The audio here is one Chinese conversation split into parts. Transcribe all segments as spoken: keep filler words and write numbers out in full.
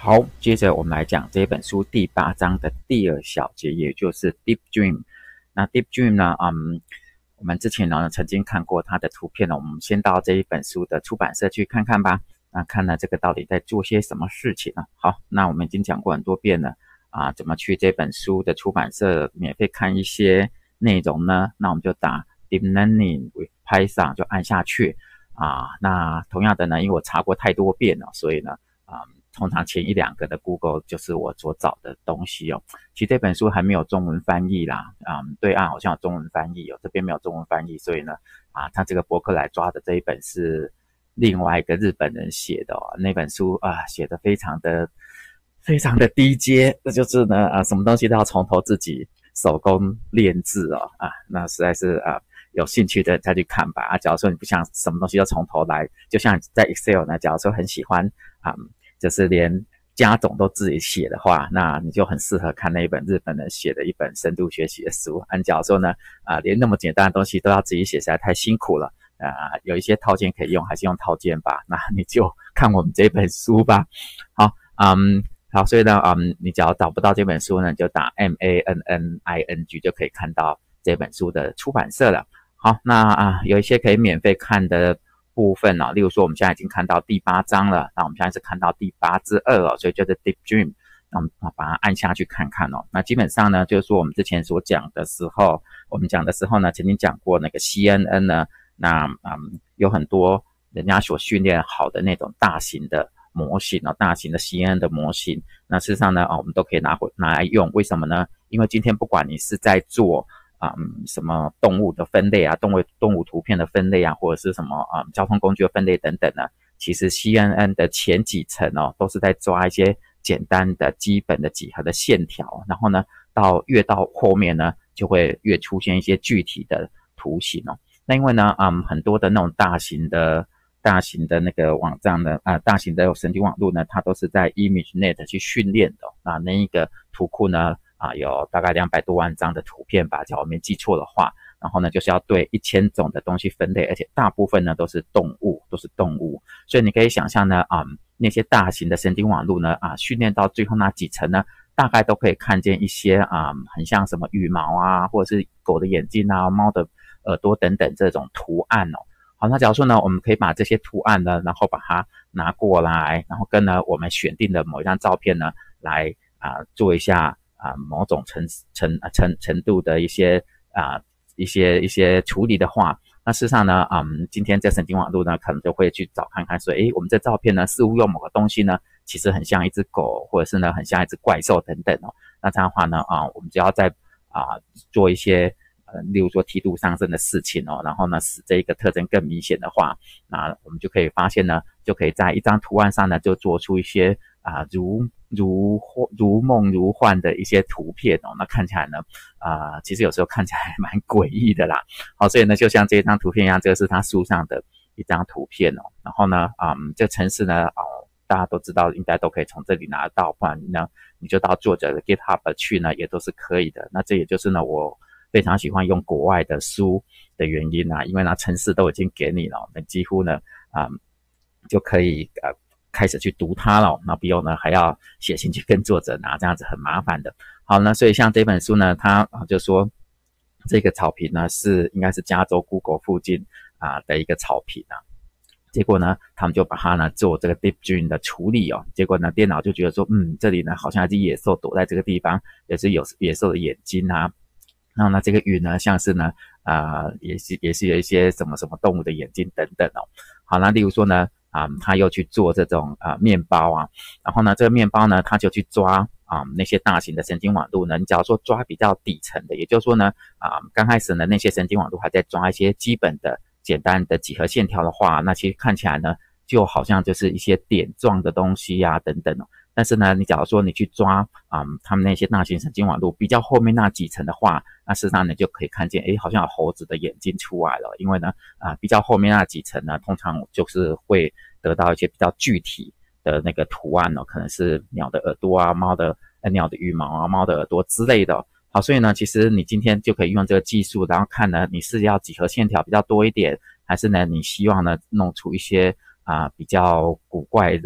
好，接着我们来讲这本书第八章的第二小节，也就是 Deep Dream。那 Deep Dream 呢，嗯，我们之前呢曾经看过它的图片呢，我们先到这一本书的出版社去看看吧。那看呢这个到底在做些什么事情呢？好，那我们已经讲过很多遍了啊，怎么去这本书的出版社免费看一些内容呢？那我们就打 Deep Learning with Python 就按下去啊。那同样的呢，因为我查过太多遍了，所以呢，啊。通常前一两个的 Google 就是我所找的东西哦。其实这本书还没有中文翻译啦，嗯，对岸好像有中文翻译哦，这边没有中文翻译，所以呢，啊，他这个博客来抓的这一本是另外一个日本人写的哦，那本书啊写的非常的非常的低阶，这就是呢啊什么东西都要从头自己手工练字哦啊，那实在是啊。有兴趣的再去看吧啊！假如说你不想什么东西都从头来，就像在 Excel 呢，假如说很喜欢啊、嗯，就是连加总都自己写的话，那你就很适合看那一本日本人写的一本深度学习的书。按假如说呢啊、呃，连那么简单的东西都要自己写，实在太辛苦了啊、呃！有一些套件可以用，还是用套件吧。那你就看我们这本书吧。好，嗯。好，所以呢，嗯，你只要找不到这本书呢，就打 M A N N I N G 就可以看到这本书的出版社了。好，那啊有一些可以免费看的部分哦，例如说我们现在已经看到第八章了，那我们现在是看到第八之二哦，所以就是 Deep Dream， 那我们把它按下去看看哦。那基本上呢，就是说我们之前所讲的时候，我们讲的时候呢，曾经讲过那个 C N N 呢，那嗯有很多人家所训练好的那种大型的模型哦，大型的 C N N 的模型，那事实上呢，哦我们都可以拿回拿来用，为什么呢？因为今天不管你是在做嗯，什么动物的分类啊，动物动物图片的分类啊，或者是什么啊、嗯、交通工具的分类等等呢？其实 C N N 的前几层哦，都是在抓一些简单的基本的几何的线条，然后呢，到越到后面呢，就会越出现一些具体的图形哦。那因为呢，嗯，很多的那种大型的、大型的那个网站呢，啊、呃，大型的神经网络呢，它都是在 ImageNet 去训练的、哦。那那一个图库呢？啊，有大概两百多万张的图片吧，假如我没记错的话。然后呢，就是要对一千种的东西分类，而且大部分呢都是动物，都是动物。所以你可以想象呢，啊、嗯，那些大型的神经网络呢，啊，训练到最后那几层呢，大概都可以看见一些啊、嗯，很像什么羽毛啊，或者是狗的眼睛啊、猫的耳朵等等这种图案哦。好，那假如说呢，我们可以把这些图案呢，然后把它拿过来，然后跟呢我们选定的某一张照片呢，来啊、呃、做一下。啊，某种程程程程度的一些啊一些一些处理的话，那事实上呢，嗯，今天这神经网络呢，可能就会去找看看说，诶，我们这照片呢，似乎用某个东西呢，其实很像一只狗，或者是呢，很像一只怪兽等等哦。那这样的话呢，啊，我们只要在啊做一些呃，例如说梯度上升的事情哦，然后呢，使这一个特征更明显的话，那我们就可以发现呢，就可以在一张图案上呢，就做出一些啊如。如如梦如幻的一些图片哦，那看起来呢，啊、呃，其实有时候看起来还蛮诡异的啦。好，所以呢，就像这张图片一样，这个是他书上的一张图片哦。然后呢，嗯，这程式呢，哦，大家都知道，应该都可以从这里拿到，不然呢，你就到作者的 GitHub 去呢，也都是可以的。那这也就是呢，我非常喜欢用国外的书的原因啊，因为呢，程式都已经给你了，那几乎呢，啊、嗯，就可以呃。开始去读它了，那不用呢还要写信去跟作者拿，这样子很麻烦的。好呢，所以像这本书呢，它就说这个草坪呢是应该是加州 Google 附近啊的一个草坪啊。结果呢，他们就把它呢做这个 Deep Dream 的处理哦。结果呢，电脑就觉得说，嗯，这里呢好像一只野兽躲在这个地方，也是有野兽的眼睛啊。然后呢，这个云呢像是呢啊、呃，也是也是有一些什么什么动物的眼睛等等哦。好，那例如说呢。啊、嗯，他又去做这种啊、呃、面包啊，然后呢，这个面包呢，他就去抓啊、嗯、那些大型的神经网络呢。你假如说抓比较底层的，也就是说呢，啊、嗯、刚开始呢那些神经网络还在抓一些基本的简单的几何线条的话，那其实看起来呢，就好像就是一些点状的东西啊等等哦。但是呢，你假如说你去抓啊、嗯，他们那些大型神经网络比较后面那几层的话，那事实上你就可以看见，诶，好像有猴子的眼睛出来了。因为呢，啊、呃，比较后面那几层呢，通常就是会得到一些比较具体的那个图案哦，可能是鸟的耳朵啊、猫的呃鸟的羽毛啊、猫的耳朵之类的、哦。好，所以呢，其实你今天就可以用这个技术，然后看呢，你是要几何线条比较多一点，还是呢，你希望呢弄出一些啊、呃、比较古怪的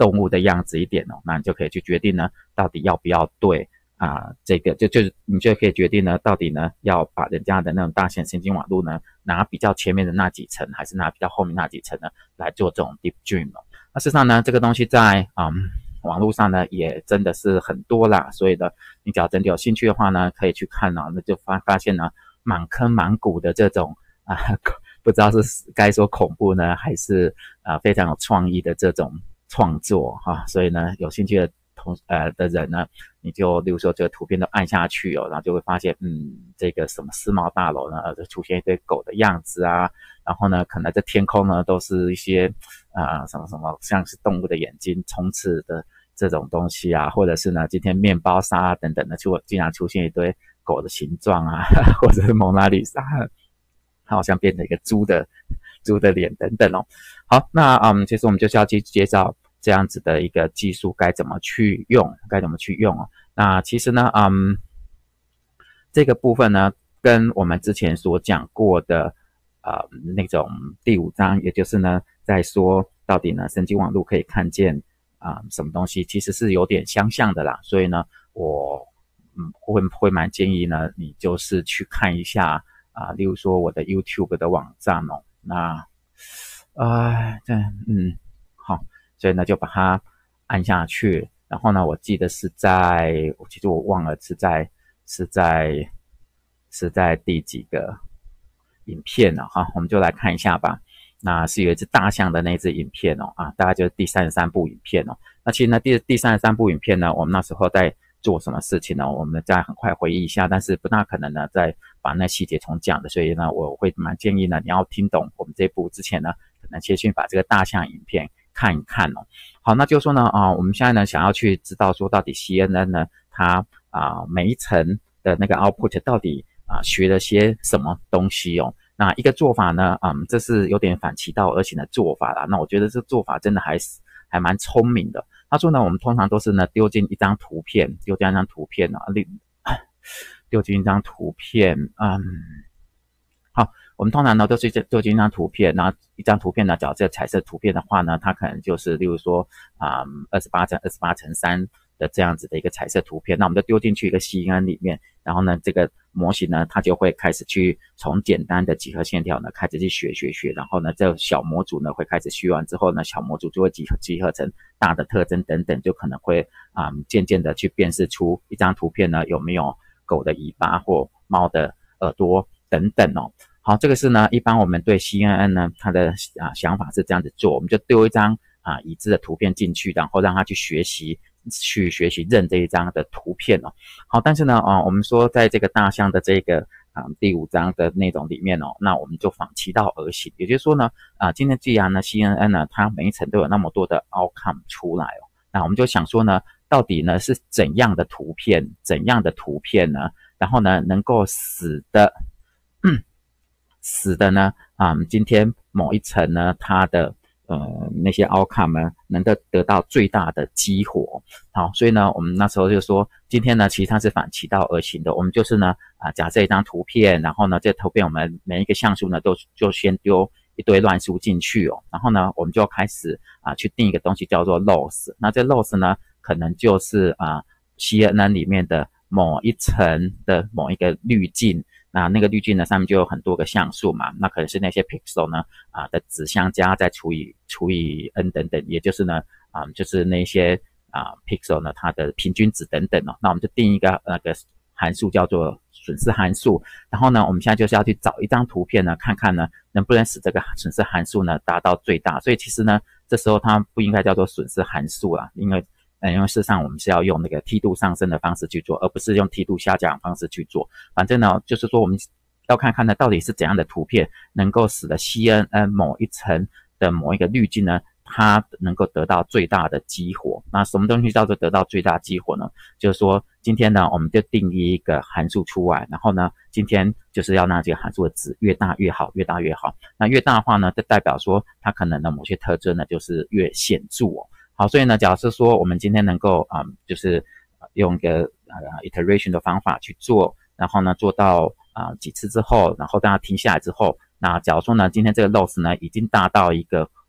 动物的样子一点哦，那你就可以去决定呢，到底要不要对啊、呃、这个就就是你就可以决定呢，到底呢要把人家的那种大型神经网络呢拿比较前面的那几层，还是拿比较后面那几层呢来做这种 Deep Dream 哦。那事实上呢，这个东西在嗯网络上呢也真的是很多啦，所以呢，你只要真的有兴趣的话呢，可以去看啊，那就发发现呢满坑满谷的这种啊。不知道是该说恐怖呢，还是啊、呃、非常有创意的这种创作哈、啊，所以呢，有兴趣的同呃的人呢，你就例如说这个图片都按下去哦，然后就会发现，嗯，这个什么世贸大楼呢，就出现一堆狗的样子啊，然后呢，可能在天空呢都是一些啊、呃、什么什么像是动物的眼睛冲刺的这种东西啊，或者是呢今天面包沙啊等等的，就竟然出现一堆狗的形状啊，或者是蒙娜丽莎。它好像变成一个猪的猪的脸等等哦。好，那嗯，其实我们就是要去介绍这样子的一个技术该怎么去用，该怎么去用哦。那其实呢，嗯，这个部分呢，跟我们之前所讲过的呃那种第五章，也就是呢，在说到底呢，神经网络可以看见啊、呃、什么东西，其实是有点相像的啦。所以呢，我嗯会会蛮建议呢，你就是去看一下。啊，例如说我的 YouTube 的网站哦，那，呃，这嗯，好，所以呢就把它按下去，然后呢，我记得是在，其实我忘了是在是在是在第几个影片了哈，我们就来看一下吧。那是有一只大象的那只影片哦，啊，大概就是第三十三部影片哦。那其实呢，第第三十三部影片呢，我们那时候在做什么事情呢？我们再很快回忆一下，但是不大可能呢再把那细节重讲的，所以呢，我会蛮建议呢，你要听懂我们这部之前呢，可能先去把这个大象影片看一看哦。好，那就是说呢，啊、呃，我们现在呢想要去知道说到底 C N N 呢，它啊、呃、每一层的那个 output 到底啊、呃、学了些什么东西哦。那一个做法呢，嗯，这是有点反其道而行的做法啦。那我觉得这做法真的还是还蛮聪明的。他说呢，我们通常都是呢丢进一张图片，丢进一张图片啊，丢进一张图片，嗯，好，我们通常呢都是丢进一张图片，然后一张图片呢，假如这彩色图片的话呢，它可能就是例如说啊，二十八乘二十八乘三的这样子的一个彩色图片，那我们就丢进去一个 C N N 里面，然后呢，这个模型呢，它就会开始去从简单的几何线条呢开始去学学学，然后呢，这小模组呢会开始学完之后呢，小模组就会集合集合成大的特征等等，就可能会啊、嗯、渐渐的去辨识出一张图片呢有没有狗的尾巴或猫的耳朵等等哦。好，这个是呢，一般我们对 C N N 呢，它的啊想法是这样子做，我们就丢一张啊已知的图片进去，然后让它去学习，去学习认这一张的图片哦。好，但是呢，啊，我们说在这个大象的这个啊第五章的内容里面哦，那我们就反其道而行，也就是说呢，啊，今天既然呢 C N N 呢，它每一层都有那么多的 outcome 出来哦，那我们就想说呢，到底呢是怎样的图片，怎样的图片呢，然后呢能够使得。嗯使得呢，啊、嗯，今天某一层呢，它的呃那些 outcome 呢，能够得到最大的激活。好，所以呢，我们那时候就说，今天呢，其实它是反其道而行的。我们就是呢，啊，假设一张图片，然后呢，这图片我们每一个像素呢，都就先丢一堆乱数进去哦，然后呢，我们就开始啊去定一个东西叫做 loss。那这 loss 呢，可能就是啊 C N N 里面的某一层的某一个滤镜。那那个滤镜呢，上面就有很多个像素嘛，那可能是那些 pixel 呢啊的子相加再除以除以 n 等等，也就是呢啊就是那些啊 pixel 呢它的平均值等等哦。那我们就定一个那个函数叫做损失函数，然后呢我们现在就是要去找一张图片呢，看看呢能不能使这个损失函数呢达到最大。所以其实呢这时候它不应该叫做损失函数啦，因为嗯，因为事实上我们是要用那个梯度上升的方式去做，而不是用梯度下降的方式去做。反正呢，就是说我们要看看呢，到底是怎样的图片能够使得 C N N 某一层的某一个滤镜呢，它能够得到最大的激活。那什么东西叫做得到最大激活呢？就是说今天呢，我们就定义一个函数出来，然后呢，今天就是要让这个函数的值越大越好，越大越好。那越大的话呢，就代表说它可能的某些特征呢，就是越显著哦。好，所以呢，假设说我们今天能够啊、嗯，就是用一个呃 iteration 的方法去做，然后呢做到啊、呃、几次之后，然后大家停下来之后，那假如说呢今天这个 loss 呢已经达到一个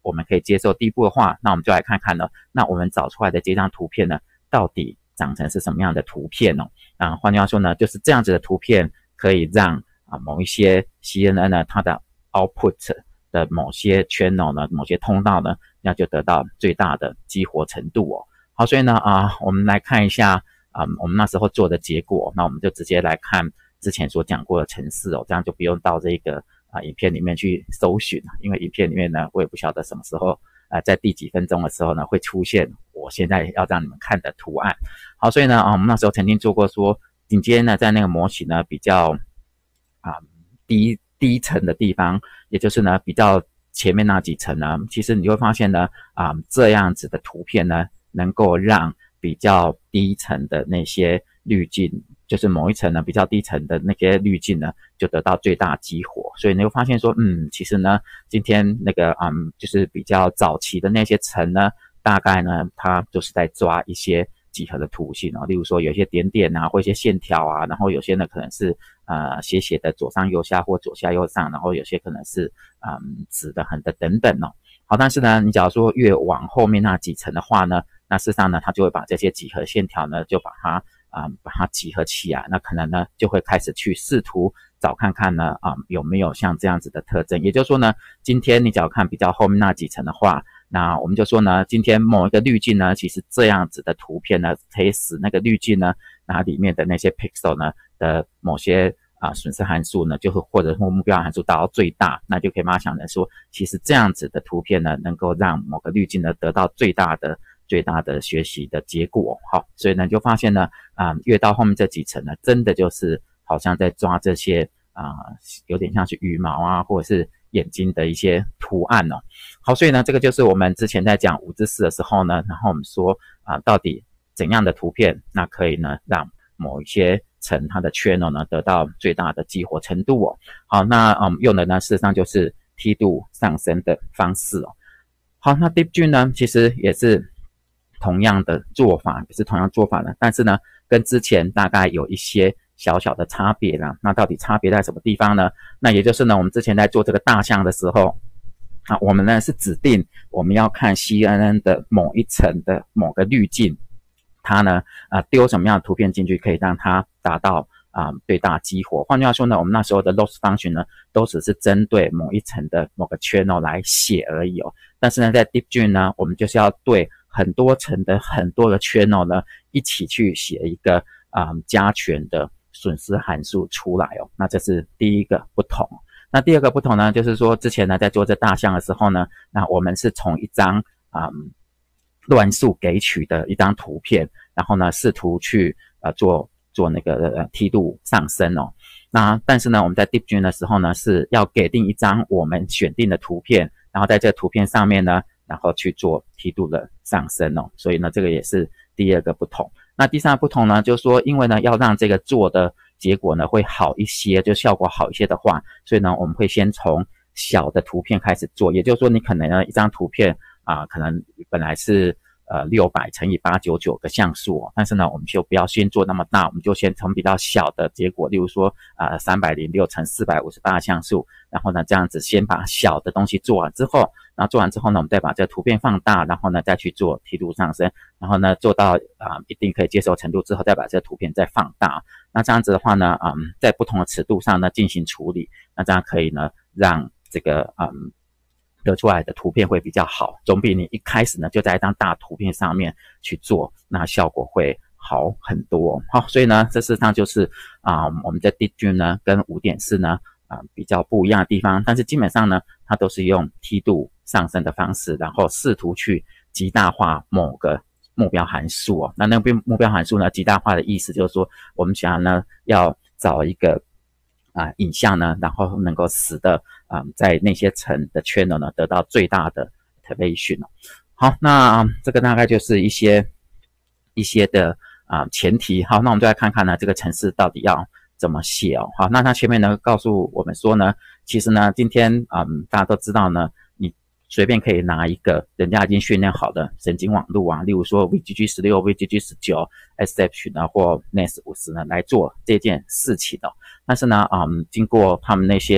我们可以接受地步的话，那我们就来看看呢，那我们找出来的这张图片呢，到底长成是什么样的图片哦？啊，换句话说呢，就是这样子的图片可以让啊某一些 C N N 呢，它的 output 的某些 channel 呢，某些通道呢，那就得到最大的激活程度哦。好，所以呢啊，我们来看一下啊，我们那时候做的结果，那我们就直接来看之前所讲过的程式哦，这样就不用到这个啊影片里面去搜寻，因为影片里面呢，我也不晓得什么时候啊，在第几分钟的时候呢，会出现我现在要让你们看的图案。好，所以呢啊，我们那时候曾经做过说，紧接着呢，在那个模型呢比较啊低低层的地方，也就是呢比较前面那几层呢，其实你会发现呢啊这样子的图片呢，能够让比较低层的那些滤镜，就是某一层呢比较低层的那些滤镜呢，就得到最大激活。所以你会发现说，嗯，其实呢，今天那个嗯，就是比较早期的那些层呢，大概呢，它就是在抓一些几何的图形哦，例如说有一些点点啊，或一些线条啊，然后有些呢可能是呃斜斜的左上右下或左下右上，然后有些可能是嗯直的横的等等哦。好，但是呢，你假如说越往后面那几层的话呢，那事实上呢，它就会把这些几何线条呢，就把它啊、呃、把它集合起来，那可能呢就会开始去试图找看看呢啊、呃、有没有像这样子的特征。也就是说呢，今天你只要看比较后面那几层的话，那我们就说呢，今天某一个滤镜呢，其实这样子的图片呢，可以使那个滤镜呢，那里面的那些 pixel 呢的某些啊损失函数呢，就是或者说目标函数达到最大，那就可以把它想成说，其实这样子的图片呢，能够让某个滤镜呢得到最大的最大的学习的结果。好，所以呢就发现呢，啊越到后面这几层呢，真的就是好像在抓这些啊有点像是羽毛啊，或者是眼睛的一些图案哦。好，所以呢，这个就是我们之前在讲五至四的时候呢，然后我们说啊，到底怎样的图片，那可以呢让某一些层它的 channel 呢得到最大的激活程度哦。好，那嗯用的呢事实上就是梯度上升的方式哦。好，那 DeepGen 呢其实也是同样的做法，也是同样做法的，但是呢跟之前大概有一些小小的差别啦。那到底差别在什么地方呢？那也就是呢，我们之前在做这个大象的时候，啊，我们呢是指定我们要看 C N N 的某一层的某个滤镜，它呢啊丢什么样的图片进去，可以让它达到啊最大激活。换句话说呢，我们那时候的 loss function 呢，都只是针对某一层的某个 channel 来写而已哦。但是呢，在 DeepGen 呢，我们就是要对很多层的很多个 channel 呢，一起去写一个啊、嗯、加权的损失函数出来哦。那这是第一个不同。那第二个不同呢，就是说之前呢在做这大象的时候呢，那我们是从一张啊、嗯、乱数给取的一张图片，然后呢试图去呃做做那个呃梯度上升哦。那但是呢我们在 DeepGen 的时候呢是要给定一张我们选定的图片，然后在这个图片上面呢，然后去做梯度的上升哦。所以呢这个也是第二个不同。那第三个不同呢，就是说因为呢要让这个做的结果呢会好一些，就效果好一些的话，所以呢我们会先从小的图片开始做。也就是说你可能呢一张图片啊、呃，可能本来是呃六百乘以八百九十九个像素哦，但是呢我们就不要先做那么大，我们就先从比较小的结果，例如说呃三百零六乘四百五十八像素，然后呢这样子先把小的东西做完之后，然后做完之后呢我们再把这个图片放大，然后呢再去做梯度上升，然后呢做到啊、呃、一定可以接受程度之后，再把这个图片再放大。那这样子的话呢，嗯，在不同的尺度上呢进行处理，那这样可以呢让这个嗯得出来的图片会比较好，总比你一开始呢就在一张大图片上面去做，那效果会好很多。好，所以呢这事实上就是啊、呃、我们在 DeepGen 呢跟 五点四 呢啊、呃、比较不一样的地方，但是基本上呢它都是用梯度上升的方式，然后试图去极大化某个目标函数哦。那那个目标函数呢极大化的意思就是说，我们想呢要找一个啊、呃、影像呢，然后能够使得啊、呃、在那些层的 channel 呢得到最大的 iteration 哦。好，那、呃、这个大概就是一些一些的啊、呃、前提。好，那我们就来看看呢这个程式到底要怎么写哦。好，那它前面呢告诉我们说呢，其实呢今天啊、嗯、大家都知道呢，你随便可以拿一个人家已经训练好的神经网络啊，例如说 V G G 十六、V G G 十九、S F 呢或 N E S 五十呢来做这件事情的、哦。但是呢，嗯，经过他们那些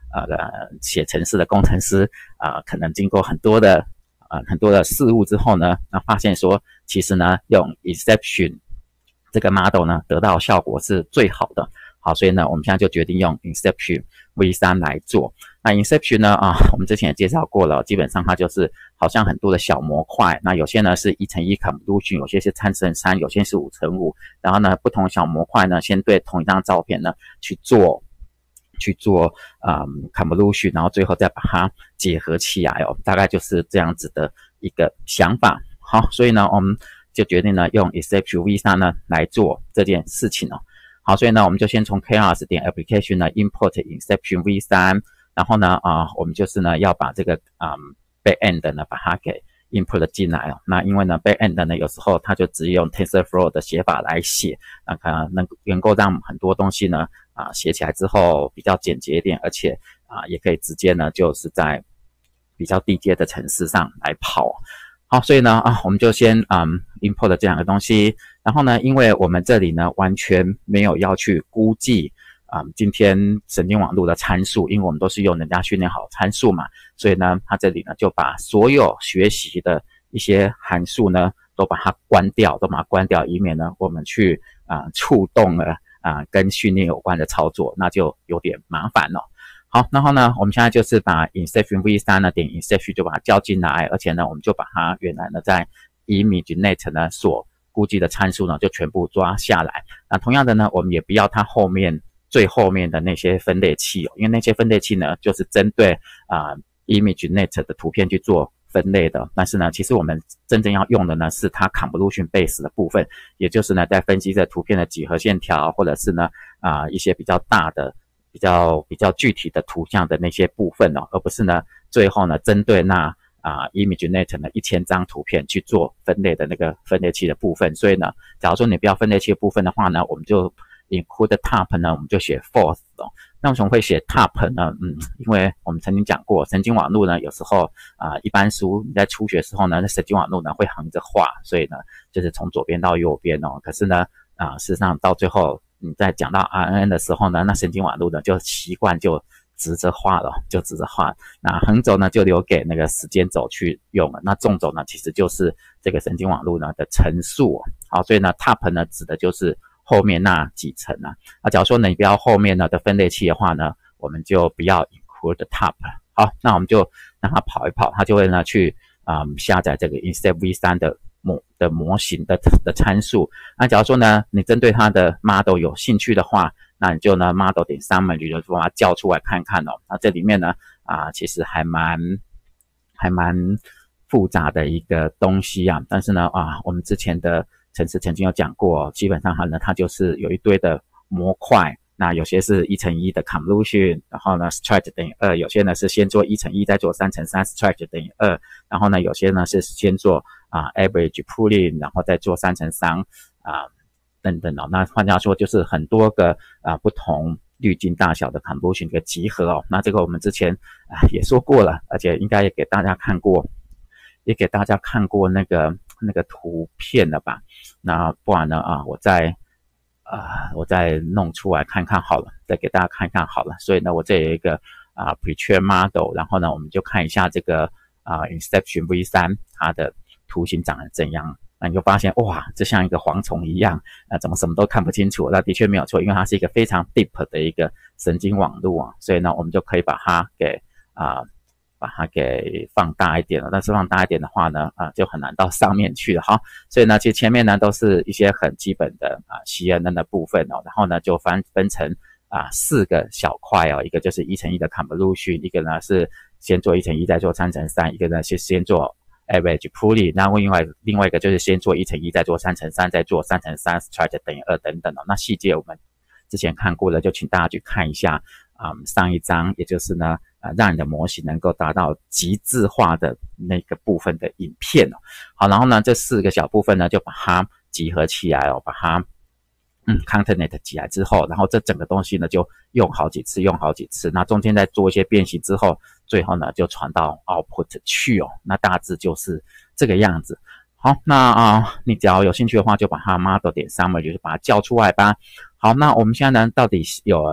呃写程式的工程师啊、呃，可能经过很多的呃很多的事物之后呢，那发现说其实呢用 Inception 这个 model 呢得到效果是最好的。好，所以呢我们现在就决定用 Inception V 三 来做。那 Inception 呢啊，我们之前也介绍过了，基本上它就是好像很多的小模块，那有些呢是一乘一 convolution， 有些是三乘三，有些是五乘五，然后呢不同小模块呢先对同一张照片呢去做去做嗯 convolution， 然后最后再把它结合起来哦，大概就是这样子的一个想法。好，所以呢我们就决定呢用 Inception V 三 呢来做这件事情哦。好，所以呢我们就先从 chaos 点 application 呢 import Inception V 三，然后呢啊、呃、我们就是呢要把这个嗯 backend 呢把它给 input 进来哦。那因为呢 backend 呢有时候它就只用 TensorFlow 的写法来写，那可能能能够让很多东西呢啊写起来之后比较简洁一点，而且啊也可以直接呢就是在比较低阶的程式上来跑。好，所以呢啊我们就先嗯 import 这两个东西，然后呢因为我们这里呢完全没有要去估计嗯今天神经网络的参数，因为我们都是用人家训练好参数嘛，所以呢它这里呢就把所有学习的一些函数呢都把它关掉，都把它关掉，以免呢我们去啊、呃、触动了啊、呃、跟训练有关的操作，那就有点麻烦了。好，然后呢我们现在就是把 Inception V 三 呢点 Inception 就把它叫进来，而且呢我们就把它原来呢在 ImageNet 呢所估计的参数呢就全部抓下来。那同样的呢我们也不要它后面最后面的那些分类器哦，因为那些分类器呢就是针对啊、呃、ImageNet 的图片去做分类的，但是呢其实我们真正要用的呢是它 convolution base 的部分，也就是呢在分析这图片的几何线条，或者是呢啊、呃、一些比较大的比较比较具体的图像的那些部分哦，而不是呢最后呢针对那啊、呃、ImageNet 呢一千张图片去做分类的那个分类器的部分。所以呢假如说你不要分类器的部分的话呢，我们就 include top 呢我们就写 false 哦。那为什么会写 top 呢？嗯，因为我们曾经讲过神经网络呢有时候啊、呃、一般书你在初学的时候呢，那神经网络呢会横着画，所以呢就是从左边到右边哦。可是呢啊、呃、事实上到最后你在讲到 R N N 的时候呢，那神经网络呢就习惯就直着画了，就直着画。那横轴呢就留给那个时间轴去用了，那纵轴呢其实就是这个神经网络呢的层数哦。好，所以呢 top 呢指的就是后面那几层啊。那假如说你不要后面呢的分类器的话呢，我们就不要 include top。好，那我们就让它跑一跑，它就会呢去嗯下载这个 Inception V 三 的模的模型的的参数。那假如说呢你针对它的 model 有兴趣的话，那你就呢 model 点 summary 就把它叫出来看看哦。那这里面呢啊其实还蛮还蛮复杂的一个东西啊，但是呢啊我们之前的程式曾经有讲过，基本上它呢它就是有一堆的模块，那有些是一乘一的 convolution， 然后呢 stretch 等于二，有些呢是先做一乘一再做三乘三 stretch 等于二，然后呢有些呢是先做啊 average pooling， 然后再做三乘三啊等等哦。那换句话说就是很多个啊不同滤镜大小的 convolution 的集合哦。那这个我们之前啊也说过了，而且应该也给大家看过，也给大家看过那个那个图片了吧？那不然呢啊我再啊、呃，我再弄出来看看好了，再给大家看看好了。所以呢，我这有一个啊、呃、pre-trained model， 然后呢，我们就看一下这个啊、呃、Inception V 三 它的图形长得怎样。那你就发现哇，这像一个蝗虫一样，啊、呃，怎么什么都看不清楚？那的确没有错，因为它是一个非常 deep 的一个神经网络啊，所以呢，我们就可以把它给啊。呃把它给放大一点了，但是放大一点的话呢，啊，就很难到上面去了哈。所以呢，其实前面呢都是一些很基本的啊 C N N 的部分哦，然后呢就分分成啊四个小块哦，一个就是一乘一的 convolution， 一个呢是先做一乘一再做三乘三，一个呢是先做 average pooling， 那另外另外一个就是先做一乘一再做三乘三，再做三乘三 stretch 等于二等等哦。那细节我们之前看过了，就请大家去看一下啊、嗯、上一章，也就是呢。啊，让你的模型能够达到极致化的那个部分的影片哦。好，然后呢，这四个小部分呢，就把它集合起来哦，把它嗯 concatenate 起来之后，然后这整个东西呢就用好几次，用好几次。那中间再做一些变形之后，最后呢就传到 output 去哦。那大致就是这个样子。好，那啊、呃，你只要有兴趣的话，就把它 model 点 summary 就是把它叫出来吧。好，那我们现在呢，到底有。呃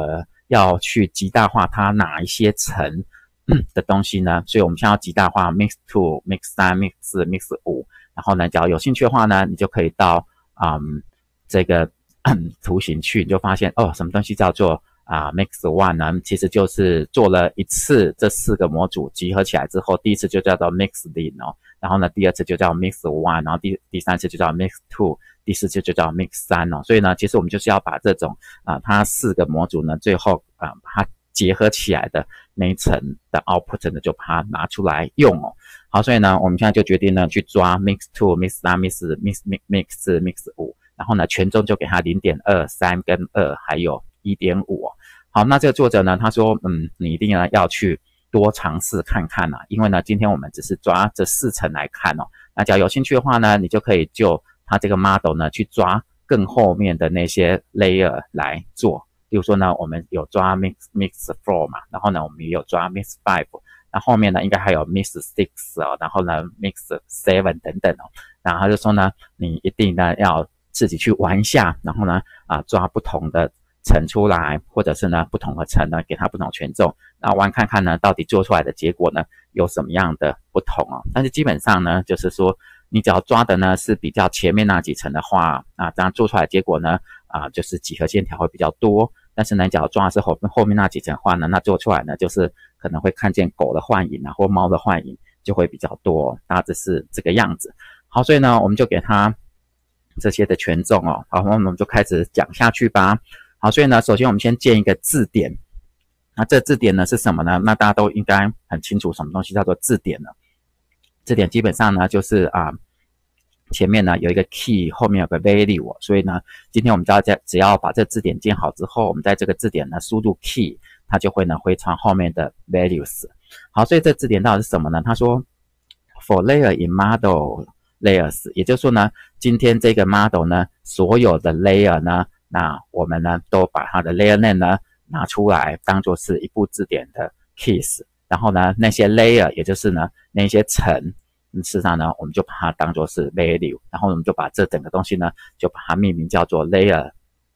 要去极大化它哪一些层的东西呢？所以我们现在要极大化 mix two mix 三 mix 四 mix 五，然后呢，只要有兴趣的话呢，你就可以到嗯这个图形去，你就发现哦，什么东西叫做啊 mix one 呢？其实就是做了一次这四个模组集合起来之后，第一次就叫做 mix 零哦，然后呢，第二次就叫 mix one， 然后第第三次就叫 mix two， 第四次就叫 mix 三哦。所以呢，其实我们就是要把这种啊它四个模组呢，最后啊把它结合起来的那一层的 output 呢，就把它拿出来用哦。好，所以呢，我们现在就决定呢去抓 mix two mix 三 mix mix mix mix 四 mix 五，然后呢权重就给它 零点二 三跟二还有 一点五 哦。好，那这个作者呢他说嗯你一定呢要去多尝试看看啊，因为呢今天我们只是抓这四层来看哦，那只要有兴趣的话呢，你就可以就它这个 model 呢去抓更后面的那些 layer 来做。例如说呢，我们有抓 mix mix four 嘛，然后呢我们也有抓 mix five， 那后面呢应该还有 mix six 哦，然后呢 mix seven 等等哦。然后他就说呢，你一定呢要自己去玩一下，然后呢啊抓不同的层出来，或者是呢不同的层呢给它不同权重，那玩看看呢到底做出来的结果呢有什么样的不同哦。但是基本上呢就是说，你只要抓的呢是比较前面那几层的话，啊这样做出来的结果呢啊就是几何线条会比较多。但是呢，只要抓的是后后面那几层的话呢，那做出来呢就是可能会看见狗的幻影啊，或猫的幻影就会比较多，大致是这个样子。好，所以呢，我们就给它这些的权重哦。好，那我们就开始讲下去吧。好，所以呢，首先我们先建一个字典。那这字典呢是什么呢？那大家都应该很清楚什么东西叫做字典了。字典基本上呢就是啊。前面呢有一个 key， 后面有个 value， 所以呢，今天我们只要在只要把这字典建好之后，我们在这个字典呢输入 key， 它就会呢回传后面的 values。好，所以这字典到底是什么呢？他说 for layer in model layers， 也就是说呢，今天这个 model 呢所有的 layer 呢，那我们呢都把它的 layer name 呢拿出来当做是一部字典的 keys， 然后呢那些 layer 也就是呢那些层。事实上呢，我们就把它当作是 value， 然后我们就把这整个东西呢，就把它命名叫做 layer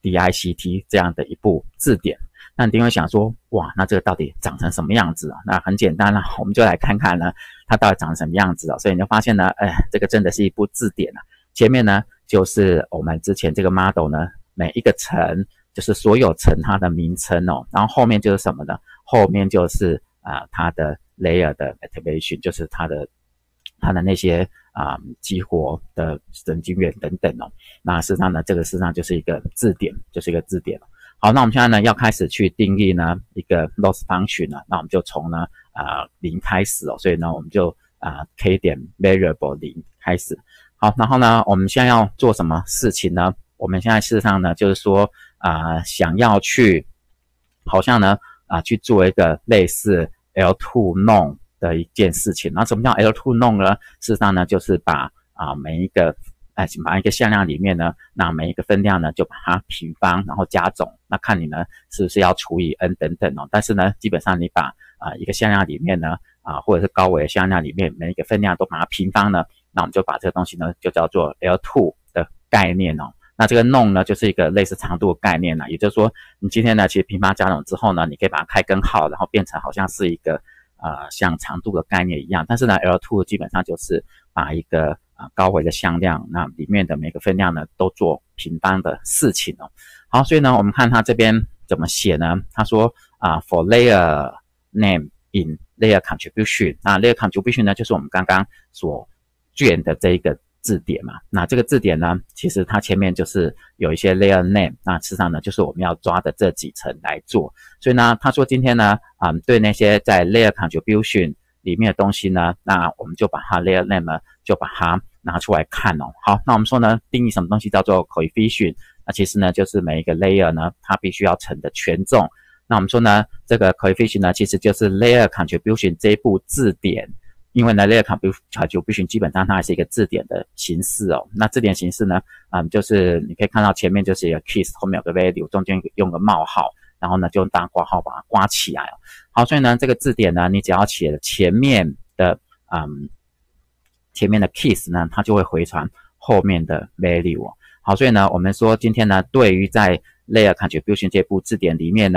dict 这样的一部字典。那你一定会想说，哇，那这个到底长成什么样子啊？那很简单啦，我们就来看看呢，它到底长成什么样子啊？所以你就发现呢，哎，这个真的是一部字典啊。前面呢，就是我们之前这个 model 呢，每一个层就是所有层它的名称哦，然后后面就是什么呢？后面就是啊、呃、它的 layer 的 activation， 就是它的它的那些啊、嗯、激活的神经元等等哦，那事实上呢，这个事实上就是一个字典，就是一个字典。好，那我们现在呢要开始去定义呢一个 loss function 呢，那我们就从呢啊、呃、零开始哦，所以呢我们就啊、呃、k 点 variable 零开始。好，然后呢我们现在要做什么事情呢？我们现在事实上呢就是说啊、呃、想要去好像呢啊、呃、去做一个类似 L two non的一件事情。那什么叫 L two non 呢？事实上呢，就是把啊、呃、每一个哎把一个向量里面呢，那每一个分量呢就把它平方，然后加总。那看你呢是不是要除以 n 等等哦。但是呢，基本上你把啊、呃、一个向量里面呢啊、呃、或者是高维的向量里面每一个分量都把它平方呢，那我们就把这个东西呢就叫做 L two 的概念哦。那这个 non 呢就是一个类似长度的概念啦，也就是说你今天呢其实平方加总之后呢，你可以把它开根号，然后变成好像是一个呃，像长度的概念一样，但是呢 L two 基本上就是把一个啊、呃、高维的向量，那里面的每个分量呢都做平方的事情哦。好，所以呢，我们看它这边怎么写呢？他说啊、呃、，for layer name in layer contribution， 那 layer contribution 呢就是我们刚刚所卷的这一个字典嘛。那这个字典呢，其实它前面就是有一些 layer name， 那事实上呢，就是我们要抓的这几层来做。所以呢，他说今天呢，啊、嗯，对那些在 layer contribution 里面的东西呢，那我们就把它 layer name 呢，就把它拿出来看哦。好，那我们说呢，定义什么东西叫做 coefficient？ 那其实呢，就是每一个 layer 呢，它必须要乘的权重。那我们说呢，这个 coefficient 呢，其实就是 layer contribution 这一部字典。因为呢 layer contribution 基本上它还是一个字典的形式哦。那字典形式呢，嗯，就是你可以看到前面就是一个 keys， 后面有个 value， 中间用个冒号，然后呢就用大括号把它刮起来哦。好，所以呢这个字典呢，你只要写前面的嗯前面的 keys 呢，它就会回传后面的 value 哦。好，所以呢我们说今天呢，对于在 layer contribution 这部字典里面呢，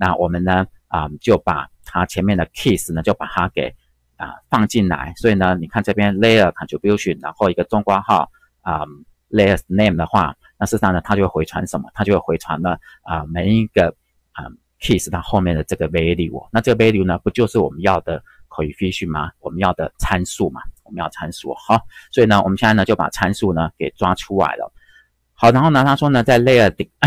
那我们呢啊、嗯、就把它前面的 keys 呢就把它给啊、呃、放进来，所以呢你看这边 layer contribution， 然后一个中括号啊、嗯、layer name 的话，那事实上呢它就会回传什么？它就会回传了啊、呃、每一个啊、呃、keys 它后面的这个 value， 那这个 value 呢不就是我们要的 coefficient 吗？我们要的参数嘛，我们要参数好，所以呢我们现在呢就把参数呢给抓出来了。好，然后呢，他说呢，在 layer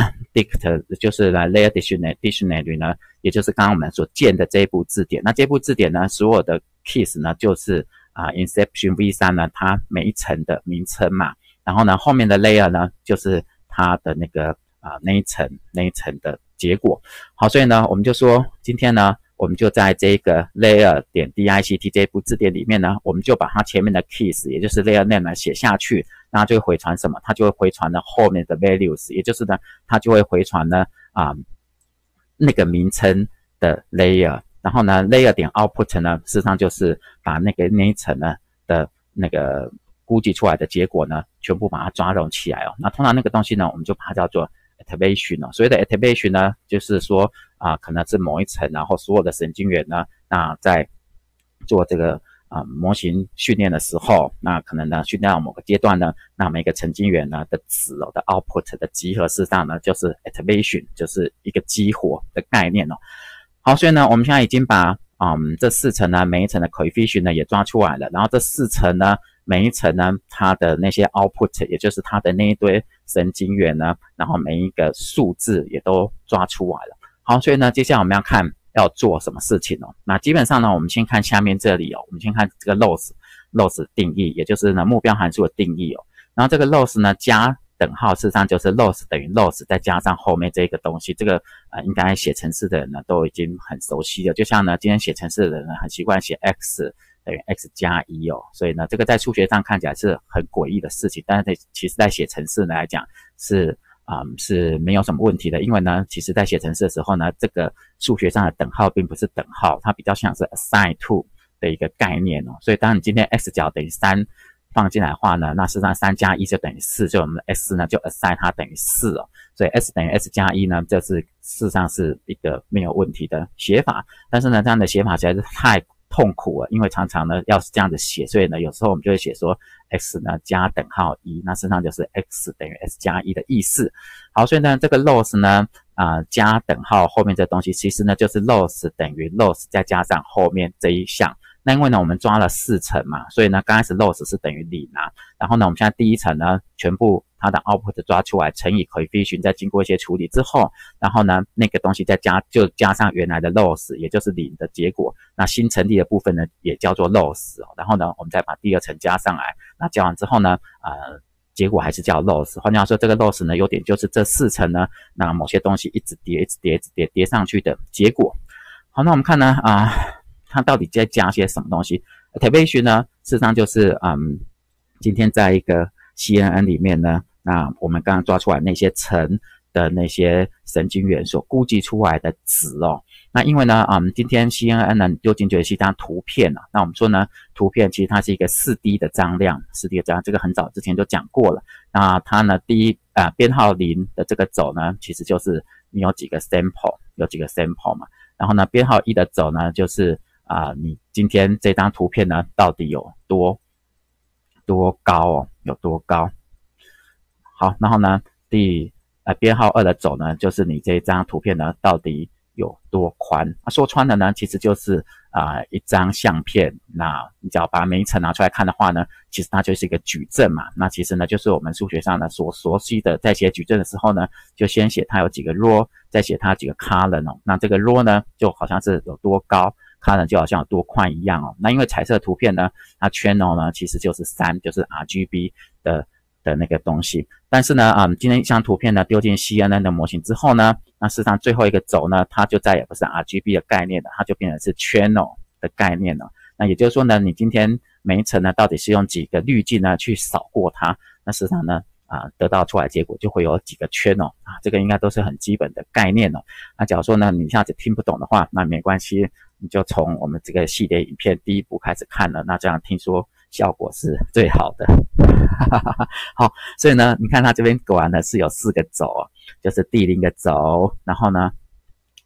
dict 就是呢 layer dictionary dictionary 呢，也就是刚刚我们所见的这一部字典。那这部字典呢，所有的 keys 呢，就是啊、呃、Inception V 三 呢，它每一层的名称嘛。然后呢，后面的 layer 呢，就是它的那个啊、呃、那一层那一层的结果。好，所以呢，我们就说今天呢，我们就在这个 layer 点 dict 这一部字典里面呢，我们就把它前面的 keys， 也就是 layer name 呢写下去。那它就会回传什么？它就会回传呢后面的 values， 也就是呢，它就会回传呢啊、呃、那个名称的 layer， 然后呢 layer 点 output 呢，事实上就是把那个那一层呢的那个估计出来的结果呢，全部把它抓拢起来哦。那通常那个东西呢，我们就把它叫做 activation 哦。所谓的 activation 呢，就是说啊、呃，可能是某一层，然后所有的神经元呢，那在做这个。啊、呃，模型训练的时候，那可能呢训练到某个阶段呢，那每个神经元呢的子哦的 output 的集合，事实上呢就是 activation， 就是一个激活的概念哦。好，所以呢我们现在已经把嗯这四层呢每一层的 coefficient 呢也抓出来了，然后这四层呢每一层呢它的那些 output， 也就是它的那一堆神经元呢，然后每一个数字也都抓出来了。好，所以呢接下来我们要看。要做什么事情哦？那基本上呢，我们先看下面这里哦，我们先看这个 loss loss 定义，也就是呢目标函数的定义哦。然后这个 loss 呢加等号，事实上就是 loss 等于 loss 再加上后面这个东西，这个呃应该写程式的人呢都已经很熟悉了。就像呢今天写程式的人呢很习惯写 x 等于 x 加一哦，所以呢这个在数学上看起来是很诡异的事情，但是其实在写程式来讲是。啊、嗯，是没有什么问题的，因为呢，其实在写程式的时候呢，这个数学上的等号并不是等号，它比较像是 assign to 的一个概念哦。所以当你今天 x 角等于三放进来的话呢，那事实上三加一就等于四，所以我们的 x 呢就 assign 它等于四哦。所以 s 等于 s 加一呢，这是事实上是一个没有问题的写法。但是呢，这样的写法实在是太痛苦了，因为常常呢要是这样子写，所以呢有时候我们就会写说 x 呢加等号一，那事实上就是 x 等于 s 加一的意思。好，所以呢这个 loss 呢啊、呃、加等号后面这东西，其实呢就是 loss 等于 loss 再加上后面这一项。那因为呢我们抓了四层嘛，所以呢刚开始 loss 是等于零啊，然后呢我们现在第一层呢全部它的 output 抓出来乘以 coefficient， 再经过一些处理之后，然后呢那个东西再加就加上原来的 loss， 也就是零的结果。那新成立的部分呢也叫做 loss 哦，然后呢我们再把第二层加上来，那加完之后呢呃结果还是叫 loss。换句话说，这个 loss 呢优点就是这四层呢，那某些东西一直叠一直叠一直叠叠上去的结果。好，那我们看呢啊、呃、它到底在加些什么东西 ？activation 呢事实上就是嗯今天在一个C N N 里面呢，那我们刚刚抓出来那些层的那些神经元所估计出来的值哦。那因为呢，嗯，今天 C N N 呢丢进去是一张图片啊。那我们说呢，图片其实它是一个 四 D 的张量 ，四 D 的张量，这个很早之前就讲过了。那它呢，第一啊、呃、编号零的这个轴呢，其实就是你有几个 sample， 有几个 sample 嘛。然后呢，编号一的轴呢，就是啊、呃、你今天这张图片呢到底有多多高哦，有多高？好，然后呢，第呃编号二的轴呢，就是你这张图片呢到底有多宽？啊、说穿了呢，其实就是啊、呃、一张相片。那你只要把每一层拿出来看的话呢，其实它就是一个矩阵嘛。那其实呢，就是我们数学上呢所熟悉的，在写矩阵的时候呢，就先写它有几个 row， 再写它几个 column 哦。那这个 row 呢，就好像是有多高。column 就好像有多宽一样哦。那因为彩色图片呢，它 channel 呢其实就是三，就是 R G B 的的那个东西。但是呢，嗯，今天一张图片呢丢进 C N N 的模型之后呢，那事实上最后一个轴呢，它就再也不是 R G B 的概念了，它就变成是 channel 的概念了。那也就是说呢，你今天每一层呢，到底是用几个滤镜呢去扫过它？那事实上呢，啊，得到出来结果就会有几个圈哦，啊，这个应该都是很基本的概念哦。那假如说呢，你一下子听不懂的话，那没关系，你就从我们这个系列影片第一部开始看了，那这样听说效果是最好的。好，所以呢，你看它这边果然呢是有四个轴哦，就是第零个轴，然后呢，